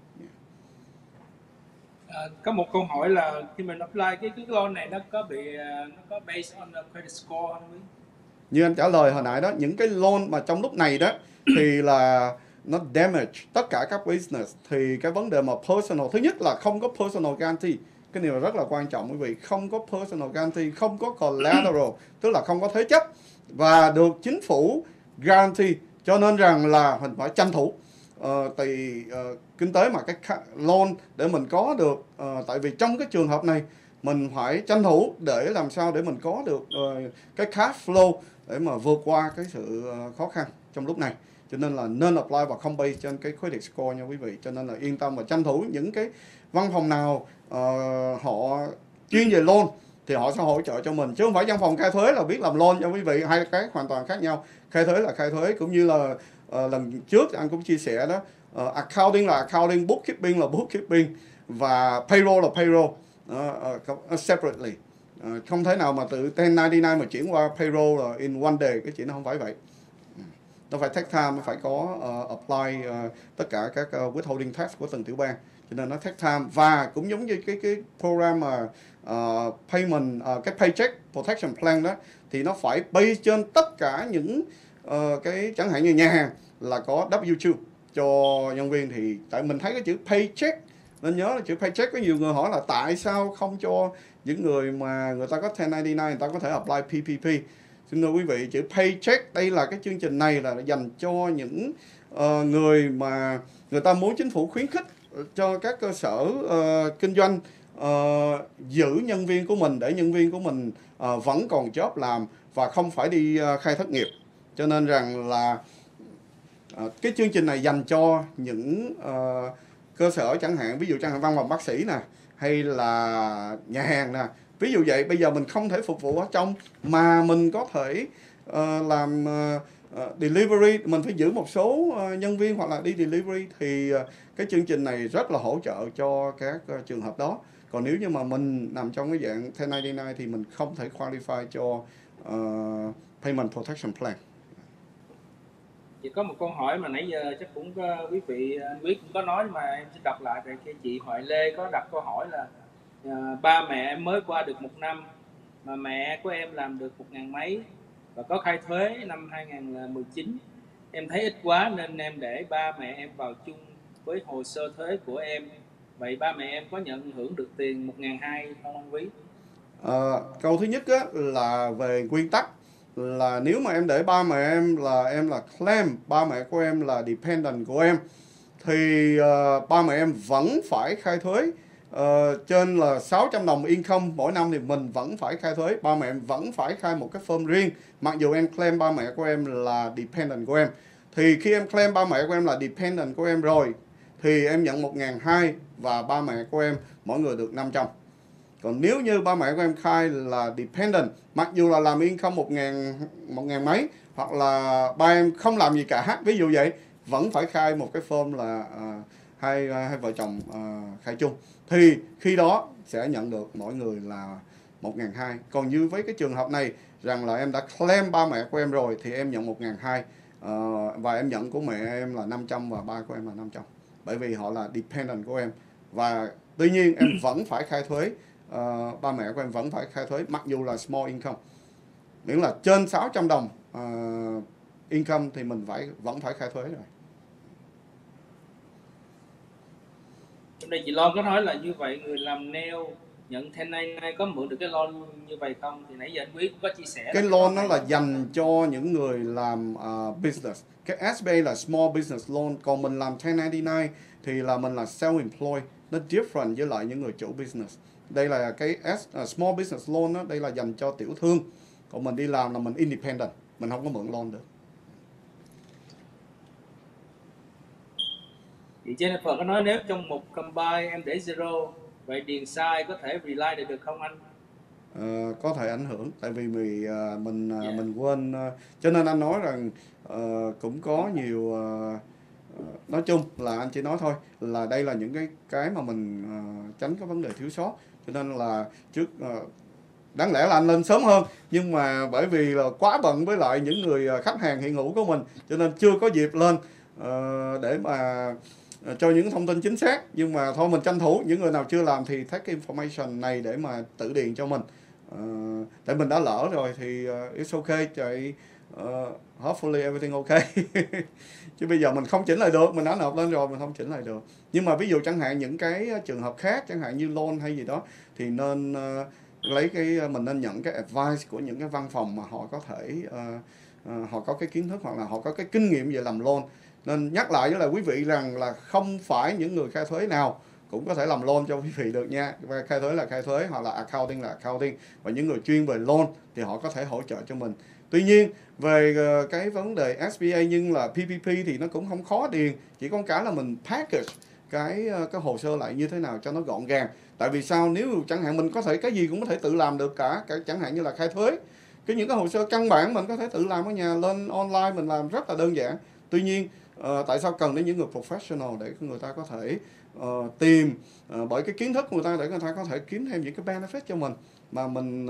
B: Có một câu hỏi là khi mình apply cái loan này nó có based on the credit score không?
A: Như anh trả lời hồi nãy đó, những cái loan mà trong lúc này đó thì là nó damage tất cả các business. Thì cái vấn đề mà personal, thứ nhất là không có personal guarantee, cái điều rất là quan trọng quý vị. Không có personal guarantee, không có collateral tức là không có thế chấp và được chính phủ guarantee, cho nên rằng là mình phải tranh thủ kinh tế mà cái loan để mình có được. Tại vì trong cái trường hợp này mình phải tranh thủ để làm sao để mình có được cái cash flow để mà vượt qua cái sự khó khăn trong lúc này. Cho nên là nên apply và không base trên cái credit score nha quý vị. Cho nên là yên tâm và tranh thủ những cái văn phòng nào họ chuyên về loan thì họ sẽ hỗ trợ cho mình, chứ không phải văn phòng khai thuế là biết làm loan cho quý vị. Hai cái hoàn toàn khác nhau. Khai thuế là khai thuế, cũng như là lần trước anh cũng chia sẻ đó, accounting là accounting, bookkeeping là bookkeeping, và payroll là payroll separately. Không thể nào mà tự 1099 mà chuyển qua payroll là in one day, cái chuyện nó không phải vậy. Nó phải take time, nó phải có apply tất cả các withholding tax của từng tiểu bang, cho nên nó take time. Và cũng giống như cái program mà payment, cái paycheck protection plan đó, thì nó phải base trên tất cả những cái chẳng hạn như nhà hàng là có W2 cho nhân viên. Thì tại mình thấy cái chữ paycheck nên nhớ là chữ paycheck, có nhiều người hỏi là tại sao không cho những người mà người ta có 1099 người ta có thể apply PPP. Xin thưa quý vị, chữ paycheck đây là cái chương trình này là dành cho những người mà người ta muốn chính phủ khuyến khích cho các cơ sở kinh doanh giữ nhân viên của mình, để nhân viên của mình vẫn còn job làm và không phải đi khai thất nghiệp. Cho nên rằng là cái chương trình này dành cho những cơ sở chẳng hạn, ví dụ chẳng hạn văn phòng bác sĩ nè, hay là nhà hàng nè. Ví dụ vậy, bây giờ mình không thể phục vụ ở trong mà mình có thể làm delivery, mình phải giữ một số nhân viên hoặc là đi delivery, thì cái chương trình này rất là hỗ trợ cho các trường hợp đó. Còn nếu như mà mình nằm trong cái dạng 1099 thì mình không thể qualify cho Payment Protection Plan.
B: Chỉ có một câu hỏi mà nãy giờ chắc cũng quý vị anh Quyết cũng có nói, mà em sẽ đọc lại. Tại khi chị Hoài Lê có đặt câu hỏi là ba mẹ em mới qua được 1 năm mà mẹ của em làm được 1.000 mấy và có khai thuế năm 2019. Em thấy ít quá nên em để ba mẹ em vào chung với hồ sơ thuế của em. Vậy ba mẹ em có nhận hưởng được tiền 1.200 không anh Quý?
A: Câu thứ nhất á, là về nguyên tắc là nếu mà em để ba mẹ em là claim, ba mẹ của em là dependent của em, thì ba mẹ em vẫn phải khai thuế trên là 600 đồng income mỗi năm, thì mình vẫn phải khai thuế. Ba mẹ em vẫn phải khai một cái form riêng, mặc dù em claim ba mẹ của em là dependent của em. Thì khi em claim ba mẹ của em là dependent của em rồi thì em nhận 1.200 và ba mẹ của em mỗi người được 500. Còn nếu như ba mẹ của em khai là dependent, mặc dù là làm income 1.000 mấy, hoặc là ba em không làm gì cả, ví dụ vậy, vẫn phải khai một cái form là hai vợ chồng khai chung, thì khi đó sẽ nhận được mỗi người là 1.200. Còn như với cái trường hợp này rằng là em đã claim ba mẹ của em rồi thì em nhận 1.200, và em nhận của mẹ em là 500 và ba của em là 500, bởi vì họ là dependent của em. Và tuy nhiên em vẫn phải khai thuế, ba mẹ của em vẫn phải khai thuế mặc dù là small income, miễn là trên 600 đồng income thì mình vẫn phải khai thuế rồi.
B: Trong đây chị Loan có nói là như vậy người làm nail nhận 1099 có mượn được cái loan như vậy không? Thì nãy giờ anh Quý cũng có chia sẻ
A: cái loan nó là dành cho những người làm business. Cái SBA là small business loan, còn mình làm 1099 thì là mình là self-employed, nó different với lại những người chủ business. Đây là cái small business loan đó, đây là dành cho tiểu thương. Còn mình đi làm là mình independent, mình không có mượn loan được.
B: Chị Jennifer có nói nếu trong một combine em để zero, vậy điền sai có thể rely được không anh?
A: Có thể ảnh hưởng, tại vì mình quên, cho nên anh nói rằng cũng có nhiều, nói chung là anh chỉ nói thôi là đây là những cái mà mình tránh cái vấn đề thiếu sót. Cho nên là trước đáng lẽ là anh lên sớm hơn, nhưng mà bởi vì là quá bận với lại những người khách hàng hiện hữu của mình, cho nên chưa có dịp lên để mà cho những thông tin chính xác. Nhưng mà thôi mình tranh thủ, những người nào chưa làm thì take cái information này để mà tự điền cho mình. Tại mình đã lỡ rồi thì it's okay, chạy hopefully everything okay. Chứ bây giờ mình không chỉnh lại được, mình đã nộp lên rồi mình không chỉnh lại được. Nhưng mà ví dụ chẳng hạn những cái trường hợp khác, chẳng hạn như loan hay gì đó, thì nên lấy mình nên nhận cái advice của những cái văn phòng mà họ có thể họ có cái kiến thức hoặc là họ có cái kinh nghiệm về làm loan. Nên nhắc lại với lại quý vị rằng là không phải những người khai thuế nào cũng có thể làm loan cho quý vị được nha. Và khai thuế là khai thuế, hoặc là accounting là accounting, và những người chuyên về loan thì họ có thể hỗ trợ cho mình. Tuy nhiên về cái vấn đề SBA nhưng là PPP thì nó cũng không khó điền, chỉ có cái là mình package cái hồ sơ lại như thế nào cho nó gọn gàng. Tại vì sao, nếu chẳng hạn mình có thể cái gì cũng có thể tự làm được cả chẳng hạn như là khai thuế, những cái hồ sơ căn bản mình có thể tự làm ở nhà, lên online mình làm rất là đơn giản. Tuy nhiên tại sao cần đến những người professional để người ta có thể tìm bởi cái kiến thức của người ta để người ta có thể kiếm thêm những cái benefit cho mình, mà mình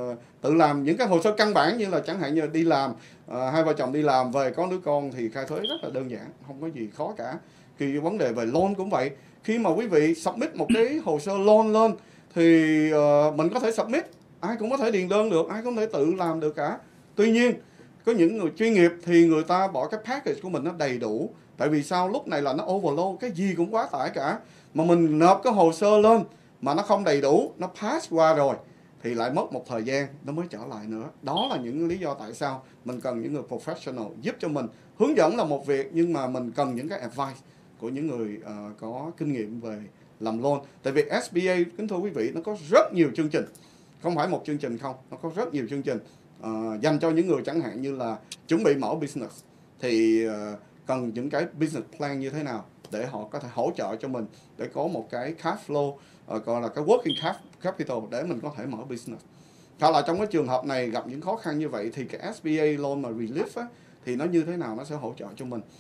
A: tự làm những cái hồ sơ căn bản, như là chẳng hạn như đi làm, hai vợ chồng đi làm về có đứa con thì khai thuế rất là đơn giản, không có gì khó cả. Thì vấn đề về loan cũng vậy, khi mà quý vị submit một cái hồ sơ loan lên thì mình có thể submit, ai cũng có thể điền đơn được, ai cũng có thể tự làm được cả. Tuy nhiên có những người chuyên nghiệp thì người ta bỏ cái package của mình nó đầy đủ. Tại vì sao, lúc này là nó overload, cái gì cũng quá tải cả, mà mình nộp cái hồ sơ lên mà nó không đầy đủ, nó pass qua rồi thì lại mất một thời gian nó mới trở lại nữa. Đó là những lý do tại sao mình cần những người professional giúp cho mình. Hướng dẫn là một việc, nhưng mà mình cần những cái advice của những người có kinh nghiệm về làm loan. Tại vì SBA, kính thưa quý vị, nó có rất nhiều chương trình, không phải một chương trình không, nó có rất nhiều chương trình dành cho những người chẳng hạn như là chuẩn bị mở business, thì cần những cái business plan như thế nào để họ có thể hỗ trợ cho mình để có một cái cash flow, gọi là cái working capital để mình có thể mở business. Thật là trong cái trường hợp này gặp những khó khăn như vậy thì cái SBA loan mà relief á, thì nó như thế nào nó sẽ hỗ trợ cho mình.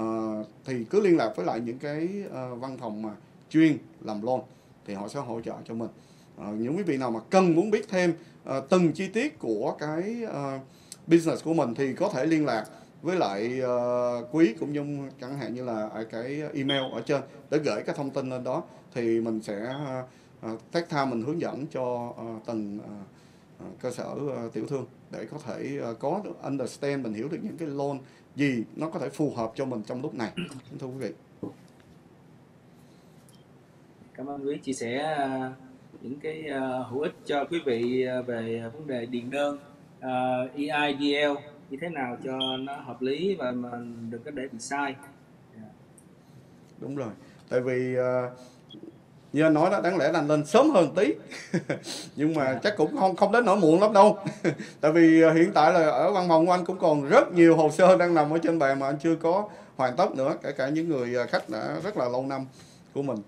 A: Thì cứ liên lạc với lại những cái văn phòng mà chuyên làm loan thì họ sẽ hỗ trợ cho mình. Những quý vị nào mà muốn biết thêm từng chi tiết của cái business của mình thì có thể liên lạc với lại Quý, cũng như chẳng hạn như là cái email ở trên để gửi cái thông tin lên đó, thì mình sẽ take time mình hướng dẫn cho từng cơ sở tiểu thương để có thể có được understand, mình hiểu được những cái loan gì nó có thể phù hợp cho mình trong lúc này. Thưa quý vị.
B: Cảm ơn quý chia sẻ những cái hữu ích cho quý vị về vấn đề điền đơn EIDL như thế nào cho nó hợp lý và mình đừng có để bị sai.
A: Đúng rồi, tại vì như anh nói đó, đáng lẽ là anh lên sớm hơn tí nhưng mà chắc cũng không đến nỗi muộn lắm đâu tại vì hiện tại là ở văn phòng của anh cũng còn rất nhiều hồ sơ đang nằm ở trên bàn mà anh chưa có hoàn tất nữa, kể cả những người khách đã rất là lâu năm của mình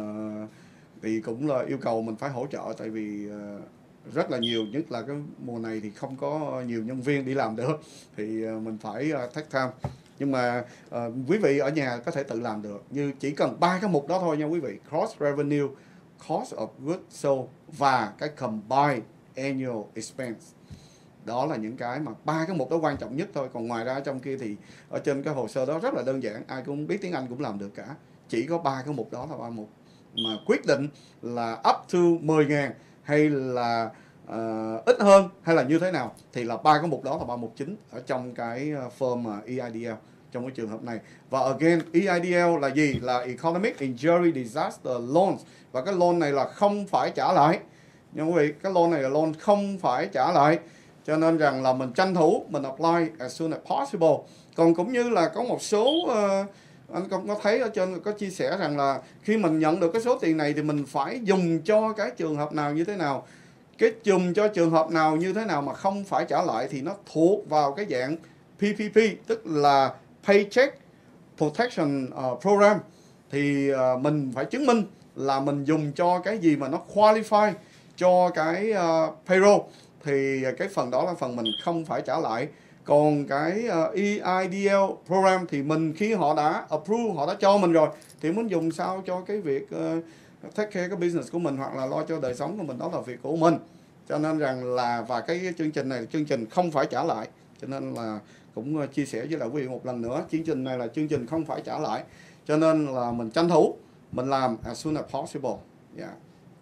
A: thì cũng là yêu cầu mình phải hỗ trợ. Tại vì rất là nhiều, nhất là cái mùa này thì không có nhiều nhân viên đi làm được, thì mình phải take time. Nhưng mà quý vị ở nhà có thể tự làm được, như chỉ cần 3 cái mục đó thôi nha quý vị: cross revenue, cost of goods sold và cái combined annual expense. Đó là những cái mà 3 cái mục đó quan trọng nhất thôi. Còn ngoài ra trong kia thì ở trên cái hồ sơ đó rất là đơn giản, ai cũng biết tiếng Anh cũng làm được cả. Chỉ có 3 cái mục đó là 3 mục mà quyết định là up to 10.000 hay là ít hơn hay là như thế nào, thì là 3 cái mục đó là 3 mục chính ở trong cái form EIDL trong cái trường hợp này. Và again, EIDL là gì? Là Economic Injury Disaster Loans, và cái loan này là không phải trả lại nha quý vị. Cái loan này là loan không phải trả lại, cho nên rằng là mình tranh thủ mình apply as soon as possible. Còn cũng như là có một số anh cũng có thấy ở trên có chia sẻ rằng là khi mình nhận được cái số tiền này thì mình phải dùng cho cái trường hợp nào như thế nào. Cái dùng cho trường hợp nào như thế nào mà không phải trả lại thì nó thuộc vào cái dạng PPP, tức là Paycheck Protection Program. Thì mình phải chứng minh là mình dùng cho cái gì mà nó qualify cho cái payroll, thì cái phần đó là phần mình không phải trả lại. Còn cái EIDL program thì mình khi họ đã approve, họ đã cho mình rồi thì muốn dùng sao cho cái việc take care cái business của mình hoặc là lo cho đời sống của mình, đó là việc của mình. Cho nên rằng là, và cái chương trình này là chương trình không phải trả lại, cho nên là cũng chia sẻ với lại quý vị một lần nữa, chương trình này là chương trình không phải trả lại, cho nên là mình tranh thủ mình làm as soon as possible. Yeah.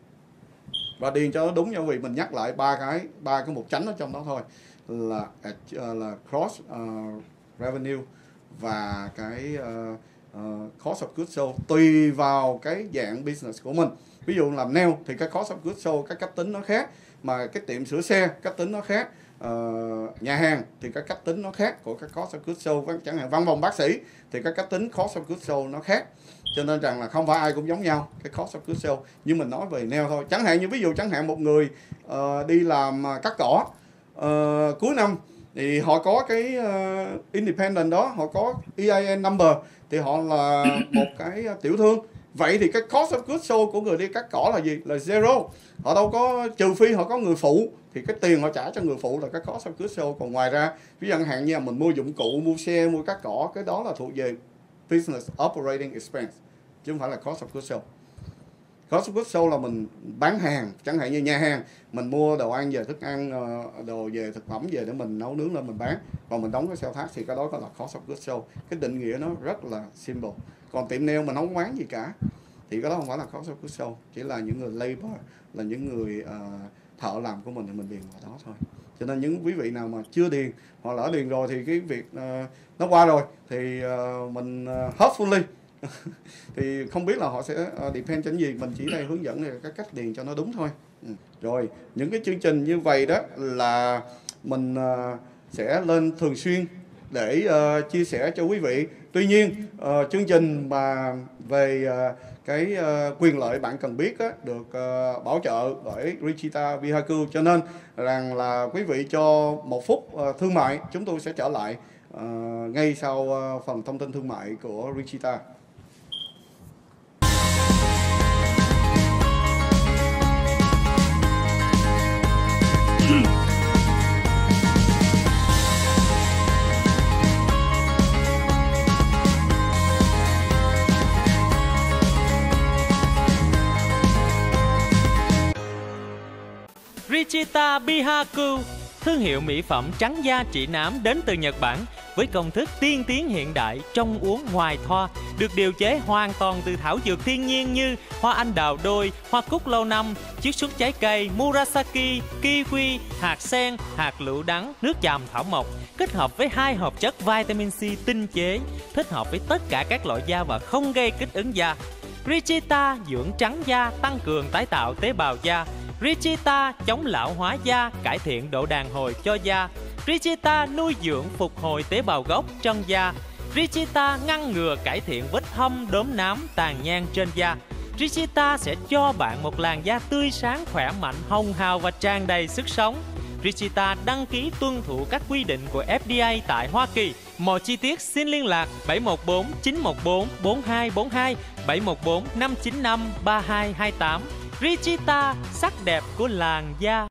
A: Và điền cho nó đúng nha quý vị, mình nhắc lại ba cái mục chánh ở trong đó thôi, là cross revenue và cái cost of goods sold, tùy vào cái dạng business của mình. Ví dụ làm nail thì cái cost of goods sold, cái cách tính nó khác, mà cái tiệm sửa xe cách tính nó khác, nhà hàng thì cái cách tính nó khác của cái cost of goods sold, chẳng hạn văn phòng bác sĩ thì cái cách tính cost of goods sold nó khác, cho nên rằng là không phải ai cũng giống nhau cái cost of goods sold. Nhưng mình nói về nail thôi, chẳng hạn như ví dụ chẳng hạn một người đi làm cắt cỏ cuối năm thì họ có cái independent đó, họ có EIN number thì họ là một cái tiểu thương. Vậy thì cái cost of goods sold của người đi cắt cỏ là gì? Là zero. Họ đâu có, trừ phi họ có người phụ thì cái tiền họ trả cho người phụ là cái cost of goods sold. Còn ngoài ra, ví dụ hạn như là mình mua dụng cụ, mua xe, mua cắt cỏ, cái đó là thuộc về business operating expense chứ không phải là cost of goods sold. Cost of goods sold là mình bán hàng, chẳng hạn như nhà hàng mình mua đồ ăn về, thức ăn, đồ về, thực phẩm về để mình nấu nướng lên mình bán, còn mình đóng cái sale tax thì cái đó gọi là cost of goods sold. Cái định nghĩa nó rất là simple. Còn tiệm nail mình không bán gì cả thì cái đó không phải là cost of goods sold, chỉ là những người labor, là những người thợ làm của mình thì mình điền vào đó thôi. Cho nên những quý vị nào mà chưa điền hoặc lỡ điền rồi thì cái việc nó qua rồi thì mình hopefully thì không biết là họ sẽ depend trên gì, mình chỉ đây hướng dẫn là cái cách điền cho nó đúng thôi. Rồi những cái chương trình như vậy đó là mình sẽ lên thường xuyên để chia sẻ cho quý vị. Tuy nhiên chương trình mà về cái quyền lợi bạn cần biết á, được bảo trợ bởi Richita Vehicle, cho nên rằng là quý vị cho một phút thương mại, chúng tôi sẽ trở lại ngay sau phần thông tin thương mại của Richita.
C: Richita Vehicle, thương hiệu mỹ phẩm trắng da trị nám đến từ Nhật Bản với công thức tiên tiến hiện đại, trong uống ngoài thoa, được điều chế hoàn toàn từ thảo dược thiên nhiên như hoa anh đào đôi, hoa cúc lâu năm, chiết xuất trái cây Murasaki, kiwi, hạt sen, hạt lựu đắng, nước chàm thảo mộc, kết hợp với 2 hợp chất vitamin C tinh chế, thích hợp với tất cả các loại da và không gây kích ứng da. Richita dưỡng trắng da, tăng cường tái tạo tế bào da. Richita chống lão hóa da, cải thiện độ đàn hồi cho da. Richita nuôi dưỡng phục hồi tế bào gốc trong da. Richita ngăn ngừa cải thiện vết thâm, đốm nám, tàn nhang trên da. Richita sẽ cho bạn một làn da tươi sáng, khỏe mạnh, hồng hào và tràn đầy sức sống. Richita đăng ký tuân thủ các quy định của FDA tại Hoa Kỳ. Mọi chi tiết xin liên lạc 714 914 4242, 714 595 3228. Richita, sắc đẹp của làn da.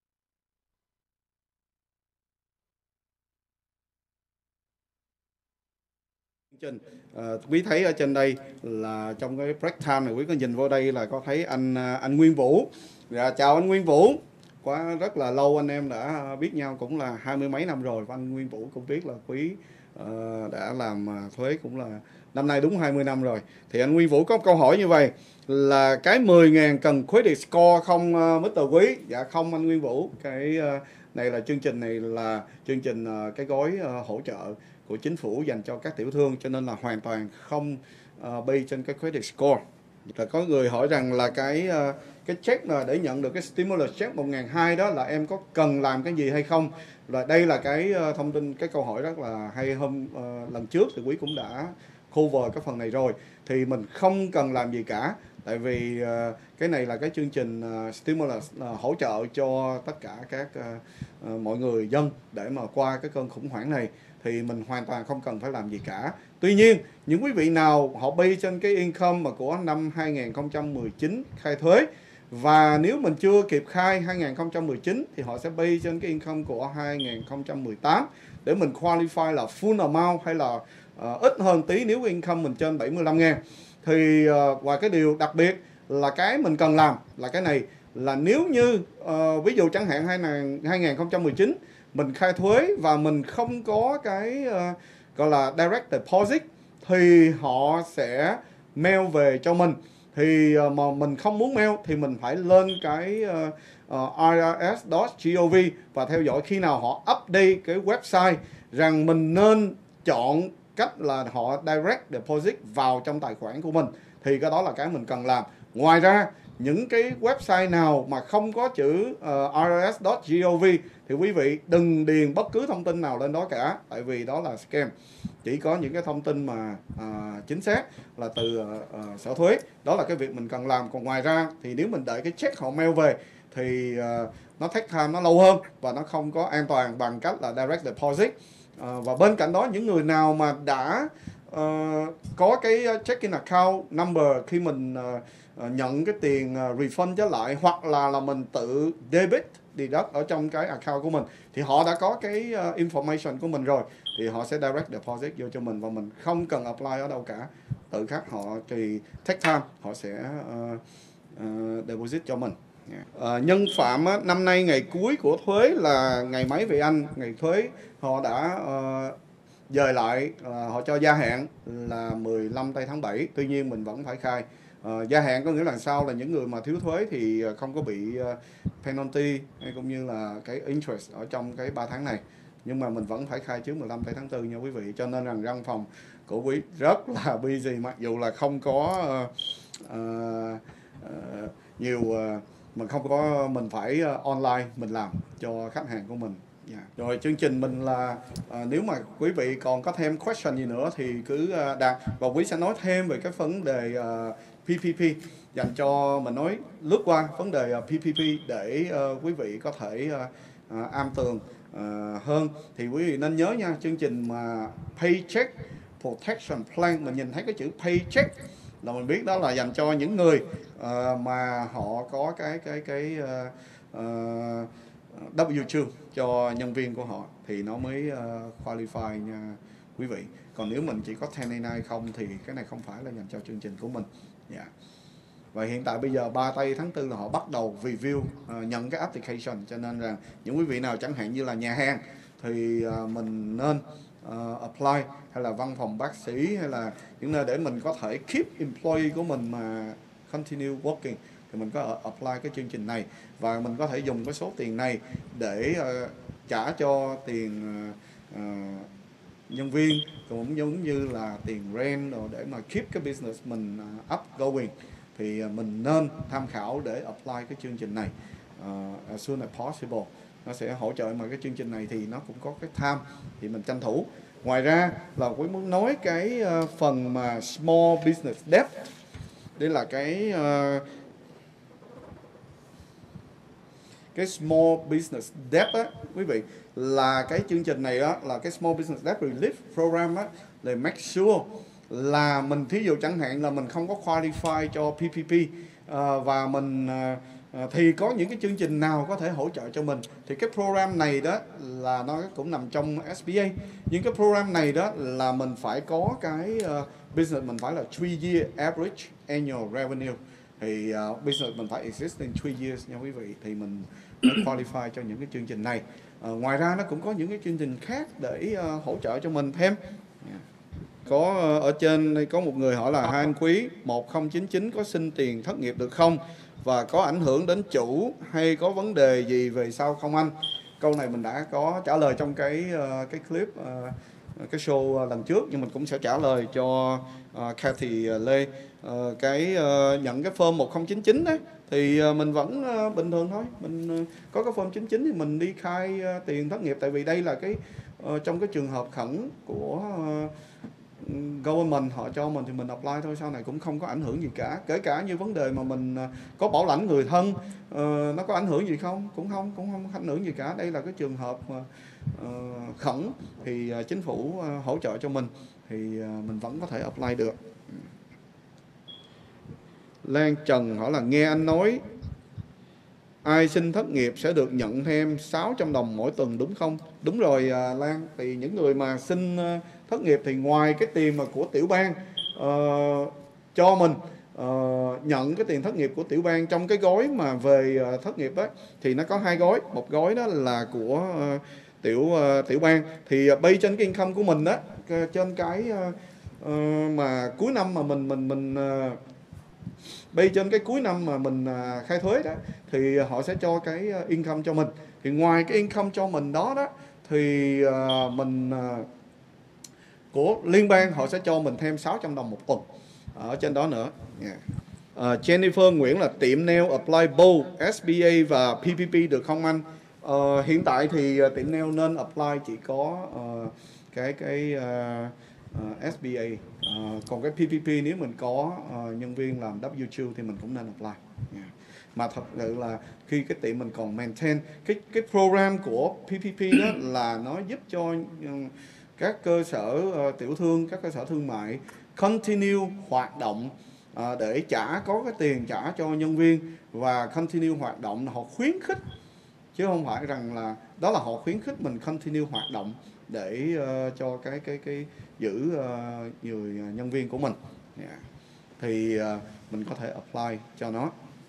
A: Quý thấy ở trên đây là trong cái break time này, quý có nhìn vô đây là có thấy anh Nguyên Vũ. Dạ, chào anh Nguyên Vũ. Quá rất là lâu anh em đã biết nhau, cũng là 20 mấy năm rồi, và anh Nguyên Vũ cũng biết là quý đã làm thuế cũng là năm nay đúng 20 năm rồi. Thì anh Nguyên Vũ có một câu hỏi như vậy là cái 10.000 cần credit score không Mr. Quý? Dạ không anh Nguyên Vũ, cái này là chương trình này là chương trình cái gói hỗ trợ của chính phủ dành cho các tiểu thương, cho nên là hoàn toàn không bay trên cái credit score. Là có người hỏi rằng là cái check là để nhận được cái stimulus check 1.200 đó là em có cần làm cái gì hay không? Và đây là cái thông tin, cái câu hỏi rất là hay. Lần trước thì Quý cũng đã cover cái phần này rồi, thì mình không cần làm gì cả, tại vì cái này là cái chương trình stimulus hỗ trợ cho tất cả các mọi người dân để mà qua cái cơn khủng hoảng này, thì mình hoàn toàn không cần phải làm gì cả. Tuy nhiên những quý vị nào họ bay trên cái income mà của năm 2019 khai thuế, và nếu mình chưa kịp khai 2019 thì họ sẽ bay trên cái income của 2018 để mình qualify là full amount hay là ít hơn tí nếu income mình trên 75.000. Thì và cái điều đặc biệt là cái mình cần làm là cái này, là nếu như ví dụ chẳng hạn 2019 mình khai thuế và mình không có cái gọi là direct deposit thì họ sẽ mail về cho mình. Thì mà mình không muốn mail thì mình phải lên cái irs.gov và theo dõi khi nào họ update cái website rằng mình nên chọn cách là họ direct deposit vào trong tài khoản của mình, thì cái đó là cái mình cần làm. Ngoài ra những cái website nào mà không có chữ irs.gov thì quý vị đừng điền bất cứ thông tin nào lên đó cả, tại vì đó là scam. Chỉ có những cái thông tin mà chính xác là từ sở thuế, đó là cái việc mình cần làm. Còn ngoài ra thì nếu mình đợi cái check họ mail về thì nó take time, nó lâu hơn và nó không có an toàn bằng cách là direct deposit. Và bên cạnh đó, những người nào mà đã có cái checking account number khi mình nhận cái tiền refund trở lại, hoặc là mình tự debit deduct ở trong cái account của mình, thì họ đã có cái information của mình rồi, thì họ sẽ direct deposit vô cho mình và mình không cần apply ở đâu cả. Tự khắc họ thì take time, họ sẽ deposit cho mình. Nhân phạm á, năm nay ngày cuối của thuế là ngày mấy vậy anh? Ngày thuế họ đã dời lại, họ cho gia hạn là 15 tây tháng 7. Tuy nhiên mình vẫn phải khai. Gia hạn có nghĩa là sao? Là những người mà thiếu thuế thì không có bị penalty hay cũng như là cái interest ở trong cái 3 tháng này. Nhưng mà mình vẫn phải khai trước 15 tây tháng 4 nha quý vị. Cho nên rằng văn phòng của quý rất là busy, mặc dù là không có nhiều mình không có, mình phải online mình làm cho khách hàng của mình. Rồi chương trình mình là nếu mà quý vị còn có thêm question gì nữa thì cứ đặt, và quý sẽ nói thêm về cái vấn đề PPP dành cho mình, nói lướt qua vấn đề PPP để quý vị có thể am tường hơn. Thì quý vị nên nhớ nha, chương trình mà Paycheck Protection Plan, mình nhìn thấy cái chữ Paycheck là mình biết đó là dành cho những người mà họ có cái W2 cho nhân viên của họ thì nó mới qualify nha quý vị. Còn nếu mình chỉ có 1099 không thì cái này không phải là dành cho chương trình của mình. Và hiện tại bây giờ 3 tây tháng 4 là họ bắt đầu review nhận cái application, cho nên rằng những quý vị nào chẳng hạn như là nhà hàng thì mình nên apply, hay là văn phòng bác sĩ, hay là những nơi để mình có thể keep employee của mình mà continue working thì mình có apply cái chương trình này, và mình có thể dùng cái số tiền này để trả cho tiền nhân viên, cũng giống như là tiền rent rồi để mà keep cái business mình up going. Thì mình nên tham khảo để apply cái chương trình này as soon as possible. Nó sẽ hỗ trợ, mà cái chương trình này thì nó cũng có cái time thì mình tranh thủ. Ngoài ra là quý muốn nói cái phần mà small business debt. Đây là cái small business debt á quý vị, là cái chương trình này đó là cái small business debt relief program á, để make sure là mình, thí dụ chẳng hạn là mình không có qualify cho PPP và mình thì có những cái chương trình nào có thể hỗ trợ cho mình, thì cái program này đó là nó cũng nằm trong SBA. Nhưng cái program này đó là mình phải có cái business mình phải là 3-year average annual revenue, thì business mình phải exist in 3 years nha quý vị, thì mình mới qualify cho những cái chương trình này. Ngoài ra nó cũng có những cái chương trình khác để hỗ trợ cho mình thêm. Có ở trên đây có một người hỏi là: hai anh quý, 1099 có xin tiền thất nghiệp được không? Và có ảnh hưởng đến chủ hay có vấn đề gì về sau không anh? Câu này mình đã có trả lời trong cái clip, cái show lần trước, nhưng mình cũng sẽ trả lời cho Cathy Lê. Nhận cái form 1099 đấy thì mình vẫn bình thường thôi. Mình có cái form 99 thì mình đi khai tiền thất nghiệp, tại vì đây là cái trong cái trường hợp khẩn của government họ cho mình thì mình apply thôi, sau này cũng không có ảnh hưởng gì cả. Kể cả như vấn đề mà mình có bảo lãnh người thân, nó có ảnh hưởng gì không? Cũng không ảnh hưởng gì cả. Đây là cái trường hợp khẩn thì chính phủ hỗ trợ cho mình thì mình vẫn có thể apply được. Lan Trần hỏi là: nghe anh nói ai xin thất nghiệp sẽ được nhận thêm 600 đồng mỗi tuần đúng không? Đúng rồi Lan, thì những người mà xin thất nghiệp thì ngoài cái tiền mà của tiểu bang cho mình nhận cái tiền thất nghiệp của tiểu bang trong cái gói mà về thất nghiệp đó, thì nó có 2 gói. Một gói đó là của tiểu bang, thì bay trên cái income của mình đó, trên cái mà cuối năm mà mình bay trên cái cuối năm mà mình khai thuế đó, thì họ sẽ cho cái income cho mình. Thì ngoài cái income cho mình đó thì mình của liên bang họ sẽ cho mình thêm 600 đồng một tuần ở trên đó nữa. Jennifer Nguyễn là tiệm nail apply both SBA và PPP được không anh? Hiện tại thì tiệm nail nên apply chỉ có SBA, còn cái PPP nếu mình có nhân viên làm W2 thì mình cũng nên apply. Yeah. Mà thật sự là khi cái tiệm mình còn maintain cái program của PPP đó là nó giúp cho các cơ sở tiểu thương, các cơ sở thương mại continue hoạt động để có cái tiền trả cho nhân viên và continue hoạt động. Họ khuyến khích chứ không phải rằng là đó là họ khuyến khích mình continue hoạt động để cho cái giữ người nhân viên của mình. Yeah. Thì mình có thể apply cho nó.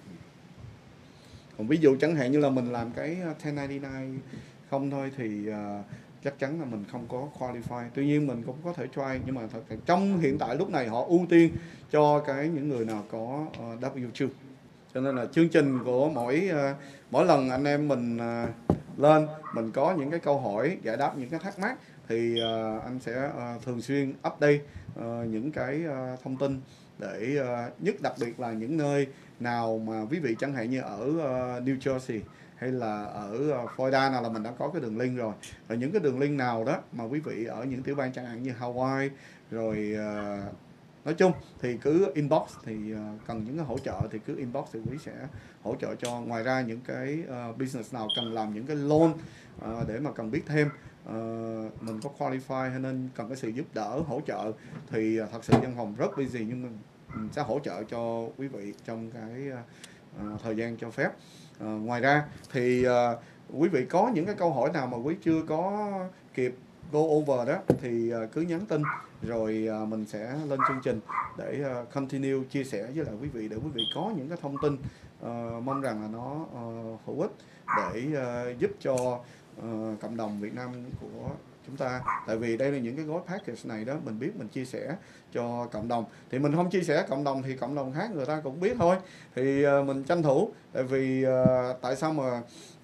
A: Còn ví dụ chẳng hạn như là mình làm cái 1099 không thôi thì chắc chắn là mình không có qualify. Tuy nhiên mình cũng có thể try, nhưng mà trong hiện tại lúc này họ ưu tiên cho những người nào có W2. Cho nên là chương trình của mỗi lần anh em mình lên, mình có những cái câu hỏi giải đáp những cái thắc mắc thì anh sẽ thường xuyên update những cái thông tin để nhất đặc biệt là những nơi nào mà quý vị chẳng hạn như ở New Jersey hay là ở Florida nào là mình đã có cái đường link rồi. Và những cái đường link nào đó mà quý vị ở những tiểu bang chẳng hạn như Hawaii rồi nói chung thì cứ inbox, thì cần những cái hỗ trợ thì cứ inbox thì quý sẽ hỗ trợ cho. Ngoài ra những cái business nào cần làm những cái loan để mà cần biết thêm mình có qualify hay nên cần cái sự giúp đỡ hỗ trợ thì thật sự văn phòng rất busy, nhưng mình sẽ hỗ trợ cho quý vị trong cái thời gian cho phép. Ngoài ra thì quý vị có những cái câu hỏi nào mà quý chưa có kịp go over đó thì cứ nhắn tin rồi mình sẽ lên chương trình để continue chia sẻ với lại quý vị, để quý vị có những cái thông tin mong rằng là nó hữu ích để giúp cho cộng đồng Việt Nam của chúng ta. Tại vì đây là những cái gói package này đó, mình biết mình chia sẻ cho cộng đồng, thì mình không chia sẻ cộng đồng thì cộng đồng khác người ta cũng biết thôi, thì mình tranh thủ. Tại vì tại sao mà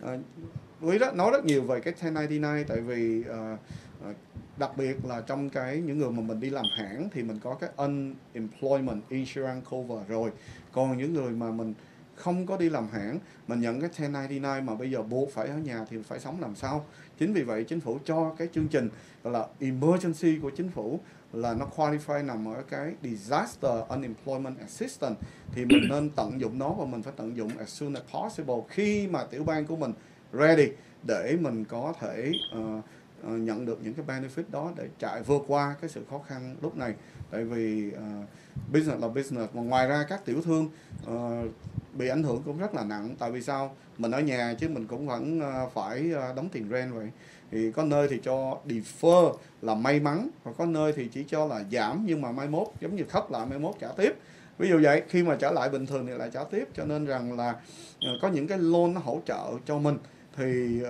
A: quý đó nói rất nhiều về cái 1099, tại vì đặc biệt là trong những người mà mình đi làm hãng thì mình có cái unemployment insurance cover rồi. Còn những người mà mình không có đi làm hãng, mình nhận cái 1099 mà bây giờ buộc phải ở nhà thì phải sống làm sao? Chính vì vậy chính phủ cho cái chương trình gọi là emergency của chính phủ là nó qualify nằm ở cái disaster unemployment assistance, thì mình nên tận dụng nó và mình phải tận dụng as soon as possible khi mà tiểu bang của mình ready để mình có thể nhận được những cái benefit đó để vượt qua cái sự khó khăn lúc này. Tại vì business là business, mà ngoài ra các tiểu thương bị ảnh hưởng cũng rất là nặng. Tại vì sao? Mình ở nhà chứ mình cũng vẫn phải đóng tiền rent vậy. Thì có nơi thì cho defer là may mắn, và có nơi thì chỉ cho là giảm nhưng mà mai mốt giống như khớp lại mai mốt trả tiếp. Ví dụ vậy, khi mà trở lại bình thường thì lại trả tiếp. Cho nên rằng là có những cái loan nó hỗ trợ cho mình thì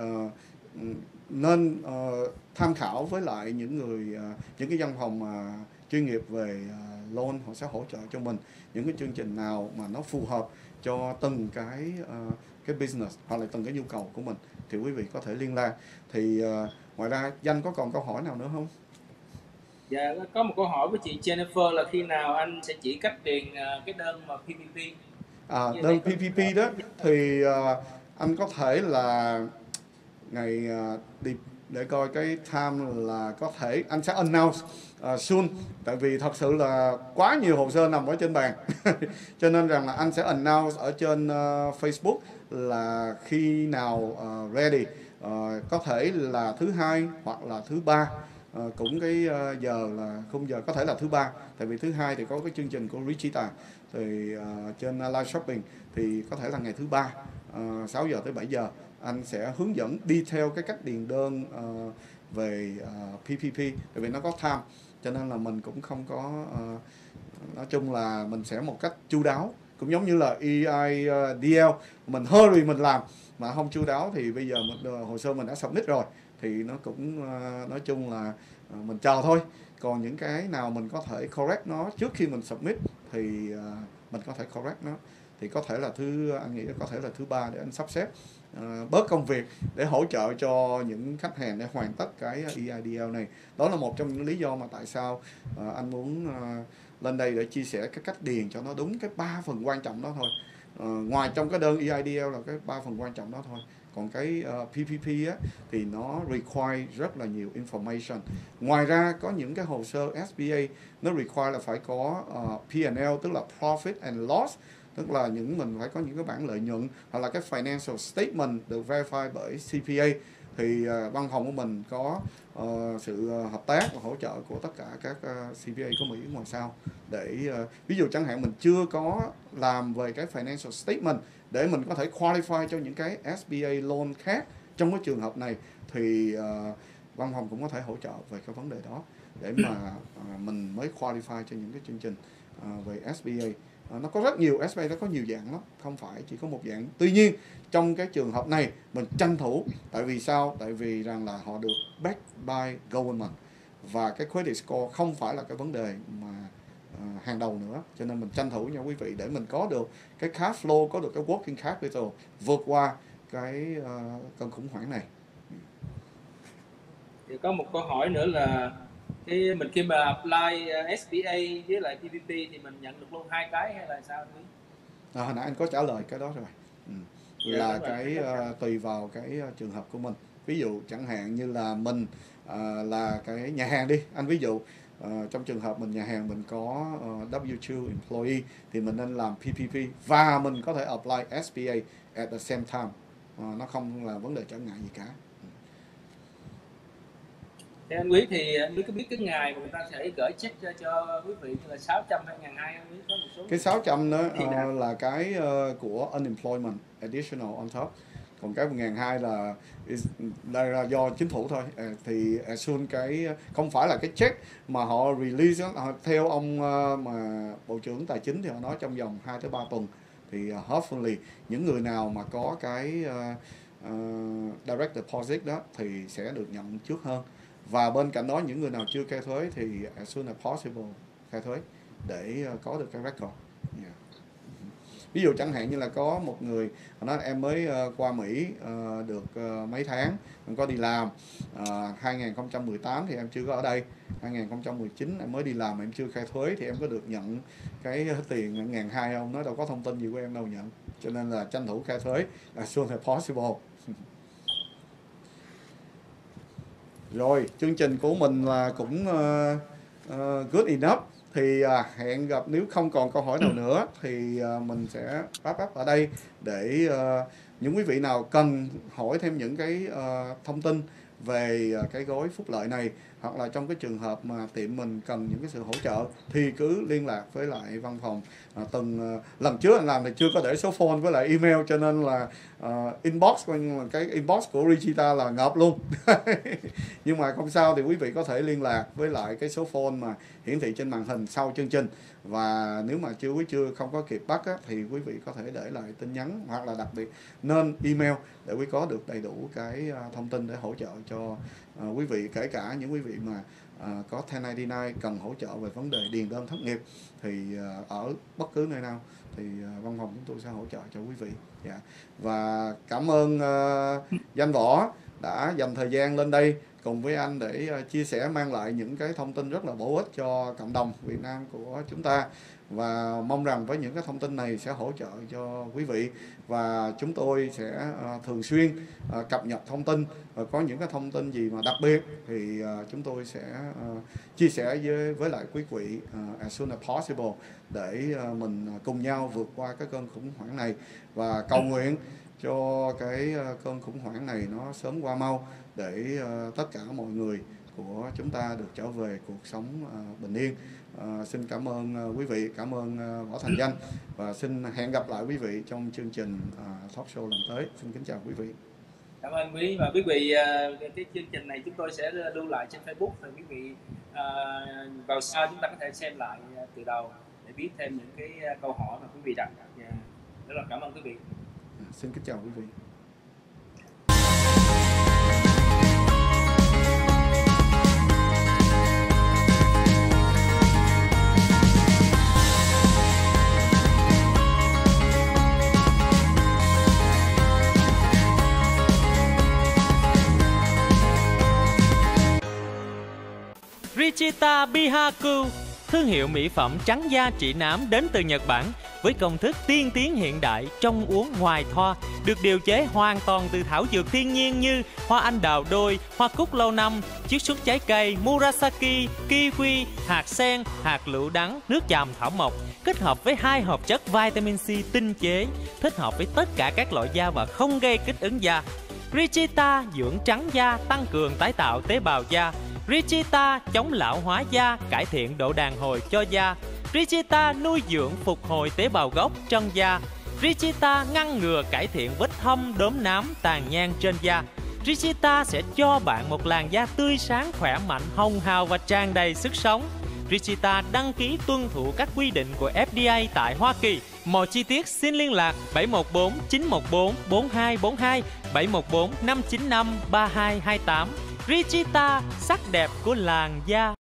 A: nên tham khảo với lại những cái văn phòng chuyên nghiệp về loan. Họ sẽ hỗ trợ cho mình những cái chương trình nào mà nó phù hợp cho từng cái business hoặc là từng cái nhu cầu của mình, thì quý vị có thể liên lạc. Thì ngoài ra Danh có còn câu hỏi nào nữa không?
B: Dạ, có một câu hỏi với chị Jennifer là khi nào anh sẽ chỉ cách tiền cái đơn mà PPP?
A: Đơn PPP đó thì anh có thể là ngày để coi cái time là có thể anh sẽ announce soon. Tại vì thật sự là quá nhiều hồ sơ nằm ở trên bàn cho nên rằng là anh sẽ announce ở trên Facebook là khi nào ready. Có thể là thứ Hai hoặc là thứ Ba, cũng cái giờ là khung giờ có thể là thứ Ba. Tại vì thứ Hai thì có cái chương trình của Richita thì trên live shopping, thì có thể là ngày thứ Ba 6 giờ tới 7 giờ anh sẽ hướng dẫn detail cái cách điền đơn về PPP. Tại vì nó có time cho nên là mình cũng không có nói chung là mình sẽ một cách chu đáo, cũng giống như là EIDL mình hurry mình làm mà không chu đáo thì bây giờ hồ sơ mình đã submit rồi thì nó cũng nói chung là mình chờ thôi. Còn những cái nào mình có thể correct nó trước khi mình submit thì mình có thể correct nó, thì có thể là anh nghĩ có thể là thứ Ba để anh sắp xếp bớt công việc để hỗ trợ cho những khách hàng để hoàn tất cái EIDL này. Đó là một trong những lý do mà tại sao anh muốn lên đây để chia sẻ cái cách điền cho nó đúng cái 3 phần quan trọng đó thôi. Ngoài trong cái đơn EIDL là cái 3 phần quan trọng đó thôi. Còn cái PPP á, thì nó require rất là nhiều information. Ngoài ra có những cái hồ sơ SBA nó require là phải có P&L, tức là Profit and Loss, tức là mình phải có những cái bảng lợi nhuận, hoặc là cái financial statement được verify bởi CPA. Thì văn phòng của mình có sự hợp tác và hỗ trợ của tất cả các CPA của Mỹ ngoài sau, để ví dụ chẳng hạn mình chưa có làm về cái financial statement để mình có thể qualify cho những cái SBA loan khác trong cái trường hợp này, thì văn phòng cũng có thể hỗ trợ về cái vấn đề đó để mà mình mới qualify cho những cái chương trình về SBA. Nó có rất nhiều SBA, nó có nhiều dạng lắm, không phải chỉ có một dạng. Tuy nhiên trong cái trường hợp này mình tranh thủ, tại vì sao? Tại vì rằng là họ được backed by government và cái credit score không phải là cái vấn đề mà hàng đầu nữa, cho nên mình tranh thủ nha quý vị, để mình có được cái cash flow, có được cái working capital vượt qua cái cơn khủng hoảng này.
B: Thì có một câu hỏi nữa là khi mà apply SBA với lại PPP thì mình nhận được luôn hai cái hay là sao quý?
A: Hồi nãy anh có trả lời cái đó rồi. Là cái tùy vào cái trường hợp của mình. Ví dụ chẳng hạn như là mình là cái nhà hàng đi, anh ví dụ trong trường hợp mình nhà hàng mình có W2 employee thì mình nên làm PPP và mình có thể apply SBA at the same time. Nó không là vấn đề trở ngại gì cả.
B: Thế anh Quý thì anh Quý có biết cái ngày mà người ta sẽ gửi check cho quý vị như là 600 hay 1.200 anh Quý có một số
A: cái 600 đó là cái của unemployment additional on top, còn cái 1.200 là do chính phủ thôi. Thì as soon cái không phải là cái check mà họ release đó, theo ông mà Bộ trưởng Tài chính thì họ nói trong vòng 2 tới 3 tuần thì hopefully những người nào mà có cái direct deposit đó thì sẽ được nhận trước hơn. Và bên cạnh đó những người nào chưa khai thuế thì as soon as possible khai thuế để có được cái record. Ví dụ chẳng hạn như là có một người nói em mới qua Mỹ được mấy tháng, em có đi làm 2018 thì em chưa có ở đây, 2019 em mới đi làm em chưa khai thuế thì em có được nhận cái tiền 1.200 không? Nói đâu có thông tin gì của em đâu nhận, cho nên là tranh thủ khai thuế as soon as possible. Rồi, chương trình của mình là cũng good enough. Thì hẹn gặp, nếu không còn câu hỏi nào nữa thì mình sẽ wrap up ở đây, để những quý vị nào cần hỏi thêm những cái thông tin về cái gói phúc lợi này, hoặc là trong cái trường hợp mà tiệm mình cần những cái sự hỗ trợ thì cứ liên lạc với lại văn phòng. Lần trước anh làm thì chưa có để số phone với lại email, cho nên là inbox, cái inbox của Richita là ngợp luôn. Nhưng mà không sao, thì quý vị có thể liên lạc với lại cái số phone mà hiển thị trên màn hình sau chương trình. Và nếu mà không có kịp bắt á, thì quý vị có thể để lại tin nhắn, hoặc là đặc biệt nên email để quý có được đầy đủ cái thông tin để hỗ trợ cho quý vị. Kể cả những quý vị mà có 1099 cần hỗ trợ về vấn đề điền đơn thất nghiệp thì ở bất cứ nơi nào thì văn phòng chúng tôi sẽ hỗ trợ cho quý vị. Và cảm ơn Danh Võ đã dành thời gian lên đây cùng với anh để chia sẻ, mang lại những cái thông tin rất là bổ ích cho cộng đồng Việt Nam của chúng ta. Và mong rằng với những cái thông tin này sẽ hỗ trợ cho quý vị, và chúng tôi sẽ thường xuyên cập nhật thông tin, và có những cái thông tin gì mà đặc biệt thì chúng tôi sẽ chia sẻ với lại quý vị as soon as possible, để mình cùng nhau vượt qua cái cơn khủng hoảng này, và cầu nguyện cho cái cơn khủng hoảng này nó sớm qua mau, để tất cả mọi người của chúng ta được trở về cuộc sống bình yên. Xin cảm ơn quý vị, cảm ơn Võ Thành Danh, và xin hẹn gặp lại quý vị trong chương trình talk show lần tới. Xin kính chào quý vị.
B: Cảm ơn Quý. Và quý vị, cái chương trình này chúng tôi sẽ lưu lại trên Facebook, và quý vị vào sau chúng ta có thể xem lại từ đầu để biết thêm những cái câu hỏi mà quý vị đặt. Rất là cảm ơn quý vị.
A: Xin kính chào quý vị.
C: Richita Bihaku, thương hiệu mỹ phẩm trắng da trị nám đến từ Nhật Bản với công thức tiên tiến hiện đại trong uống ngoài thoa, được điều chế hoàn toàn từ thảo dược thiên nhiên như hoa anh đào đôi, hoa cúc lâu năm, chiết xuất trái cây Murasaki, kiwi, hạt sen, hạt lựu đắng, nước chàm thảo mộc, kết hợp với 2 hợp chất vitamin C tinh chế, thích hợp với tất cả các loại da và không gây kích ứng da. Richita dưỡng trắng da, tăng cường tái tạo tế bào da. Richita chống lão hóa da, cải thiện độ đàn hồi cho da. Richita nuôi dưỡng phục hồi tế bào gốc trong da. Richita ngăn ngừa cải thiện vết thâm, đốm nám, tàn nhang trên da. Richita sẽ cho bạn một làn da tươi sáng, khỏe mạnh, hồng hào và tràn đầy sức sống. Richita đăng ký tuân thủ các quy định của FDA tại Hoa Kỳ. Mọi chi tiết xin liên lạc 714 914 4242, 714 595 3228. Richita, sắc đẹp của làn da.